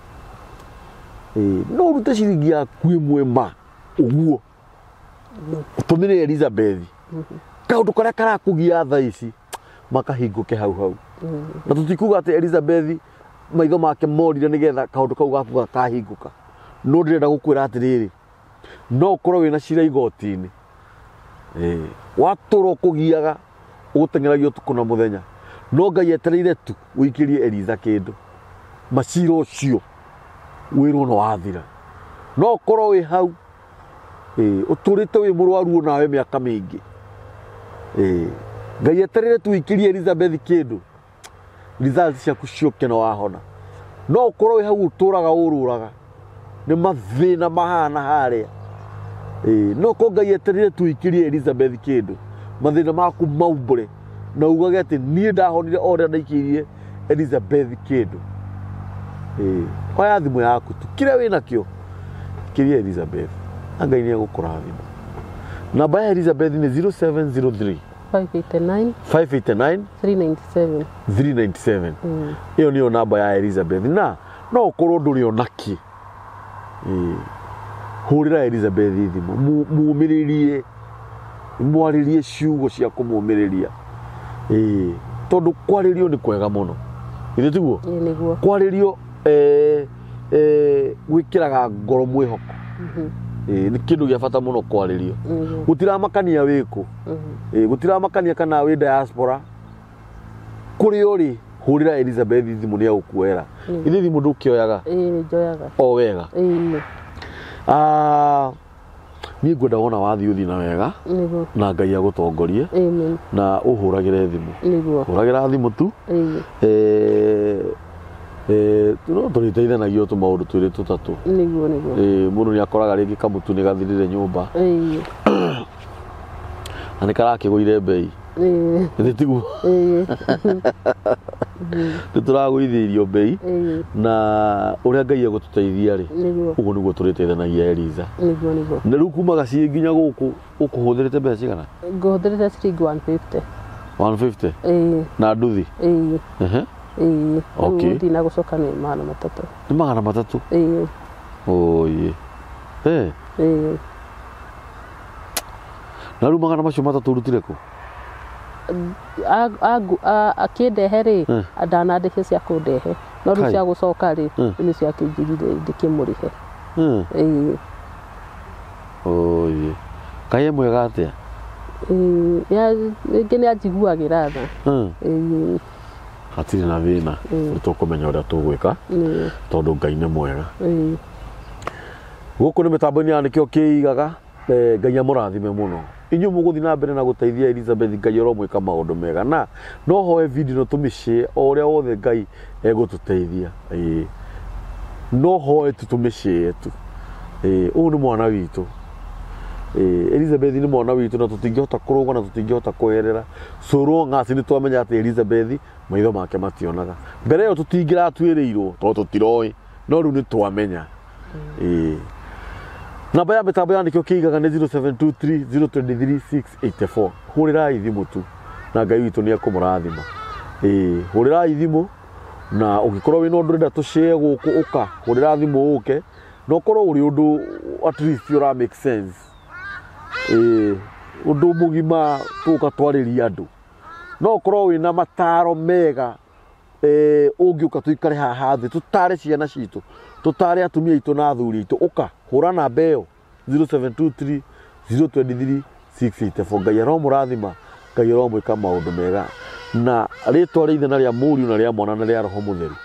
Speaker 1: eh no rute ciringi yaku imwe ma uguo utumire Elizabeth kaundu karia karakugia tha ici makahinguke hau hau na tutikuga ati Elizabeth maitho make morire nigetha kaundu kau gaku kahinguka no ndirenda gukwira atiriri no korwo wina cira igoti-ini eh watoro kugiaga ugutengeragio tuku na muthenya no Ngai etereire tu wikirie Eliza kindu maciro ucio wirwo no wathira no korwo wi hau eh uturite wi murwaru nawe miaka mingi eh Ngai etereire tu wikirie Elizabeth kindu result ciaku cioke no wahona no korwo wi hau uturaga ururaga ni mathina mahana haria eh no ko Ngai etereire tu wikirie Elizabeth kindu mathina maku maumbure na ugage ati nie ndahonire oria ndaikirie Elizabeth kindu eh kwa thimu yaku tu kire wina kio kirie Elizabeth Ngai ni agukurathima namba ya Elizabeth ni zero seven zero three
Speaker 2: five eight nine
Speaker 1: five eight nine
Speaker 2: three nine seven
Speaker 1: three nine seven iyo niyo namba ya Elizabeth na no ukorwo nduri onaki eh hurira Elizabeth thimu muumiririe mwaririe ciugo cia kumumiriria eh tondu kwaririo ni kwega muno ithe tiguo
Speaker 2: ii niguo
Speaker 1: kwaririo eh eh gwikiraga ngoro mwihoko eh ni kindu gia bata muno kwaririo gutiramakania wiku eh gutiramakania kana wi diaspora kuri uri hurira Elizabeth thimu ni agukwera ithe thimu ndukioyaga
Speaker 2: ii njoyaga
Speaker 1: o wega
Speaker 2: ii
Speaker 1: ah ni ngwenda wona wathi uthi na wega
Speaker 2: niguo
Speaker 1: na Ngai agutongorie
Speaker 2: amen
Speaker 1: na uhuragire thimu
Speaker 2: niguo
Speaker 1: huragira thimu tu
Speaker 2: ii
Speaker 1: eh eh no turiteithanagio tu maundu twiri tutatu
Speaker 2: niguo niguo
Speaker 1: eh mundu ni akoraga ringi kamutu ni gathirire nyumba
Speaker 2: ii
Speaker 1: ani karakiguire bei
Speaker 2: ii
Speaker 1: ithe tiguo
Speaker 2: ii
Speaker 1: tuturaguithirio bei na uria Ngai agututeithia ri
Speaker 2: niguo
Speaker 1: uguo niguo turiteithanagia Eliza
Speaker 2: niguo niguo
Speaker 1: na riu kumaga ci nginya guku ukuhuthirite mbeca cigana
Speaker 2: nguhuthirite ciringi one fifty
Speaker 1: one fifty
Speaker 2: ii
Speaker 1: na nduthi
Speaker 2: ii
Speaker 1: ehe
Speaker 2: ii
Speaker 1: Okay.
Speaker 2: uthi na gucoka ni magana matatu
Speaker 1: ni magana matatu
Speaker 2: ii
Speaker 1: oye eh
Speaker 2: ii
Speaker 1: na riu magana macio matatu urutire ku
Speaker 2: akindehe ri ndanandike cia kundehe no riu cia gucoka ri ni cia kinjirire ndikimurihe ii
Speaker 1: oye Ngai mwega atia
Speaker 2: ii ya ringi ni anjiguagira tha ii
Speaker 1: hatiri na thina tukumenya uria tugwika tondu Ngai ni mwega
Speaker 2: ii
Speaker 1: guku ni mitambo-ini ya nikio kiigaga Ngai amurathime muno inyu muguthi na mbere na guteithia Elizabeth Ngai aromwika maundu mega na no hoe video no tumishie uria wothe Ngai egututeithia ii no hoe tutumishie tu ii u ni mwana witu ii Elizabeth ni mwana witu na tutingihota kuruga na tutingihota kuerera soro ngasi ni twamenya ati Elizabeth maitho make mationaga mbere yo tutingira twiriirwo to tutiroi no riu ni twamenya ii Namba ya mitambo yandikio kiigaga ni zero seven two three zero two three six eight four. Hurirai thimu tu na Ngai witu ni akumurathima. Eh, hurirai thimu na ugikorwo wina undu renda tushare guku uka hurira thimu uke no korwo uri undu at least ura make sense. Eh, undu mugima tuka twariria andu no korwo wina mataro mega eh ungiuka tuikare haha thi tutare ciana citu tutare atumia itu na athuri itu uka hura namba iyo zero seven two three zero two three six eight four. Ngai aro murathima, Ngai aro mwika maundu mega na ritwa ri ithena ria muri na ria mwana na ria roho mutheru.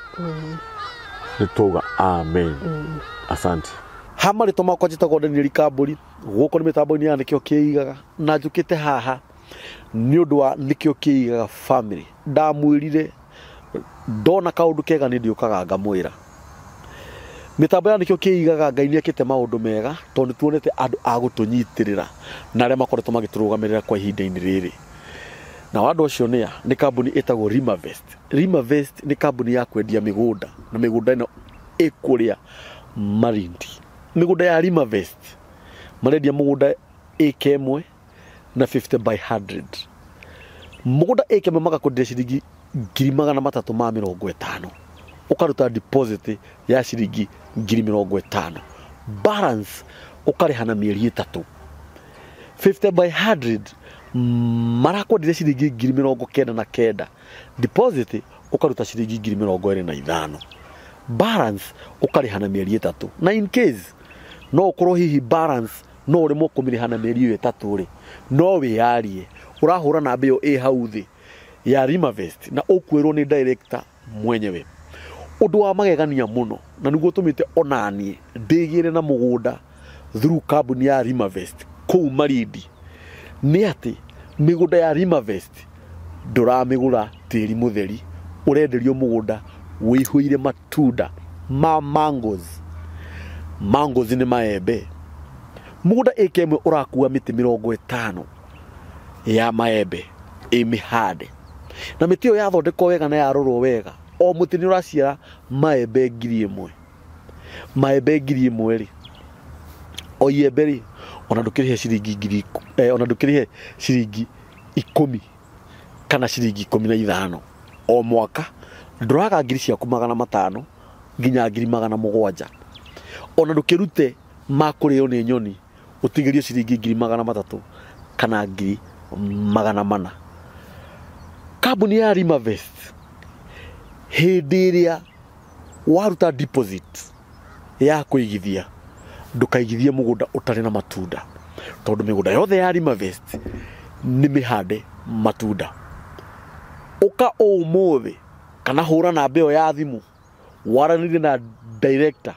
Speaker 1: Nituga amen. Asante. Hama ritwa makwa njitagwo Niari Kamburi guko ni mitambo-ini ya nikio kiigaga na njukite haha ni undu wa nikio kiigaga family. Ndamwirire ndona kaundu kega ni ndiukaga ngamwira mitambo ya nikio kiigaga Ngai ni akite maundu mega tondu tuonete andu a gutunyitirira na aria makoretwo magiturugamirira kwa ihinda-ini riri. Na andu acio nia ni kambuni itagwo Rimavest. Rimavest ni kambuni ya kwendia migunda na migunda ino ikuria Marindi. Migunda ya Rimavest marendia mugunda eka imwe na fifty by one hundred. Mugunda eka imwe magakwendia ciringi ngiri magana matatu ma mirongo itano. Ukaruta deposit ya ciringi ngiri mirongo itano. Balance ukarihana mieri itatu. fifty by one hundred marakwendire ciringi ngiri mirongo kenda na kenda. Deposit ukaruta ciringi ngiri mirongo iri na ithano. Balance ukarihana mieri itatu. Na in case no ukorwo hihi balance no uri mo kumirihana mieri itatu ri no wiarie urahura na mbio e hau thi ya Rimavest na ukwirwo ni director mwenyewe. Undu wa magegania muno na niguo tumite onanie ndigire na mugunda through kambuni ya Rimavest kou Marindi ni ati migunda ya Rimavest nduramigura tiri mutheri urenderio mugunda wihuire matunda ma mangoes. Mangoes ni maembe. Mugunda eka imwe urakua miti mirongo itano ya maembe imihande na miti iyo yathondekwo wega na yarorwo wega o muti ni uraciara maembe ngiri imwe. Maembe ngiri imwe ri o iembe ri ona ndukirihe ciringi ngiri eh, ona ndukirihe ciringi ikumi kana ciringi ikumi na ithano o mwaka. Nduraga ngiri ciaku magana matano nginya ngiri magana mugwanja. Ona ndukirute makurio ni nyoni utigirio ciringi ngiri magana matatu kana ngiri magana mana. Kambuni ya Rimavest hindi iria waruta deposit ya kuigithia ndukaigithie mugunda utari na matunda tondu migunda yothe ya Rimavest ni mihande matunda. Uka umuthi kana hura na mbeo ya thimu waranire na director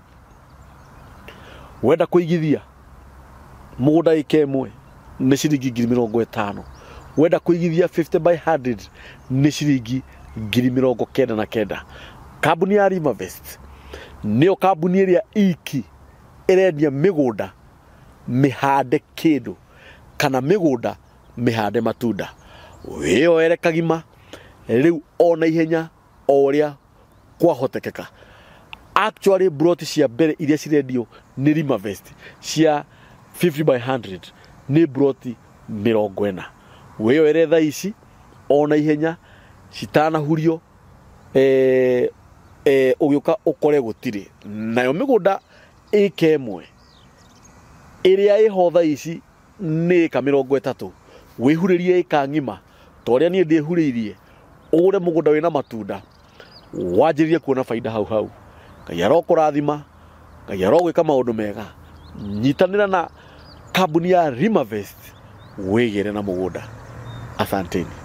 Speaker 1: wenda kuigithia mugunda eka imwe ni ciringi ngiri mirongo itano. Wenda kuigithia fifty by one hundred ni ciringi ngiri mirongo kenda na kenda. Kambuni ya Rimavest niyo kambuni iria iki irendia migunda mihande kindu kana migunda mihande matunda. Wioere kagima riu ona ihenya oria kwahotekeka. Actually brought cia mbere iria cirendio ni Rimavest cia fifty by one hundred ni brought mirongo ina. Wioere tha ici ona ihenya citana hurio eh eh ugiuka ukore gutire nayo migunda eka imwe iria iho tha ici ni eka mirongo itatu. Wihuririe eka ngima toria nie ndihuririe ugure mugunda wina matunda wanjirie kuona faida hau hau. Ngai arokurathima, Ngai arogwika maundu mega. Nyitanira na kambuni ya Rimavest wigire na mugunda. Asanteni.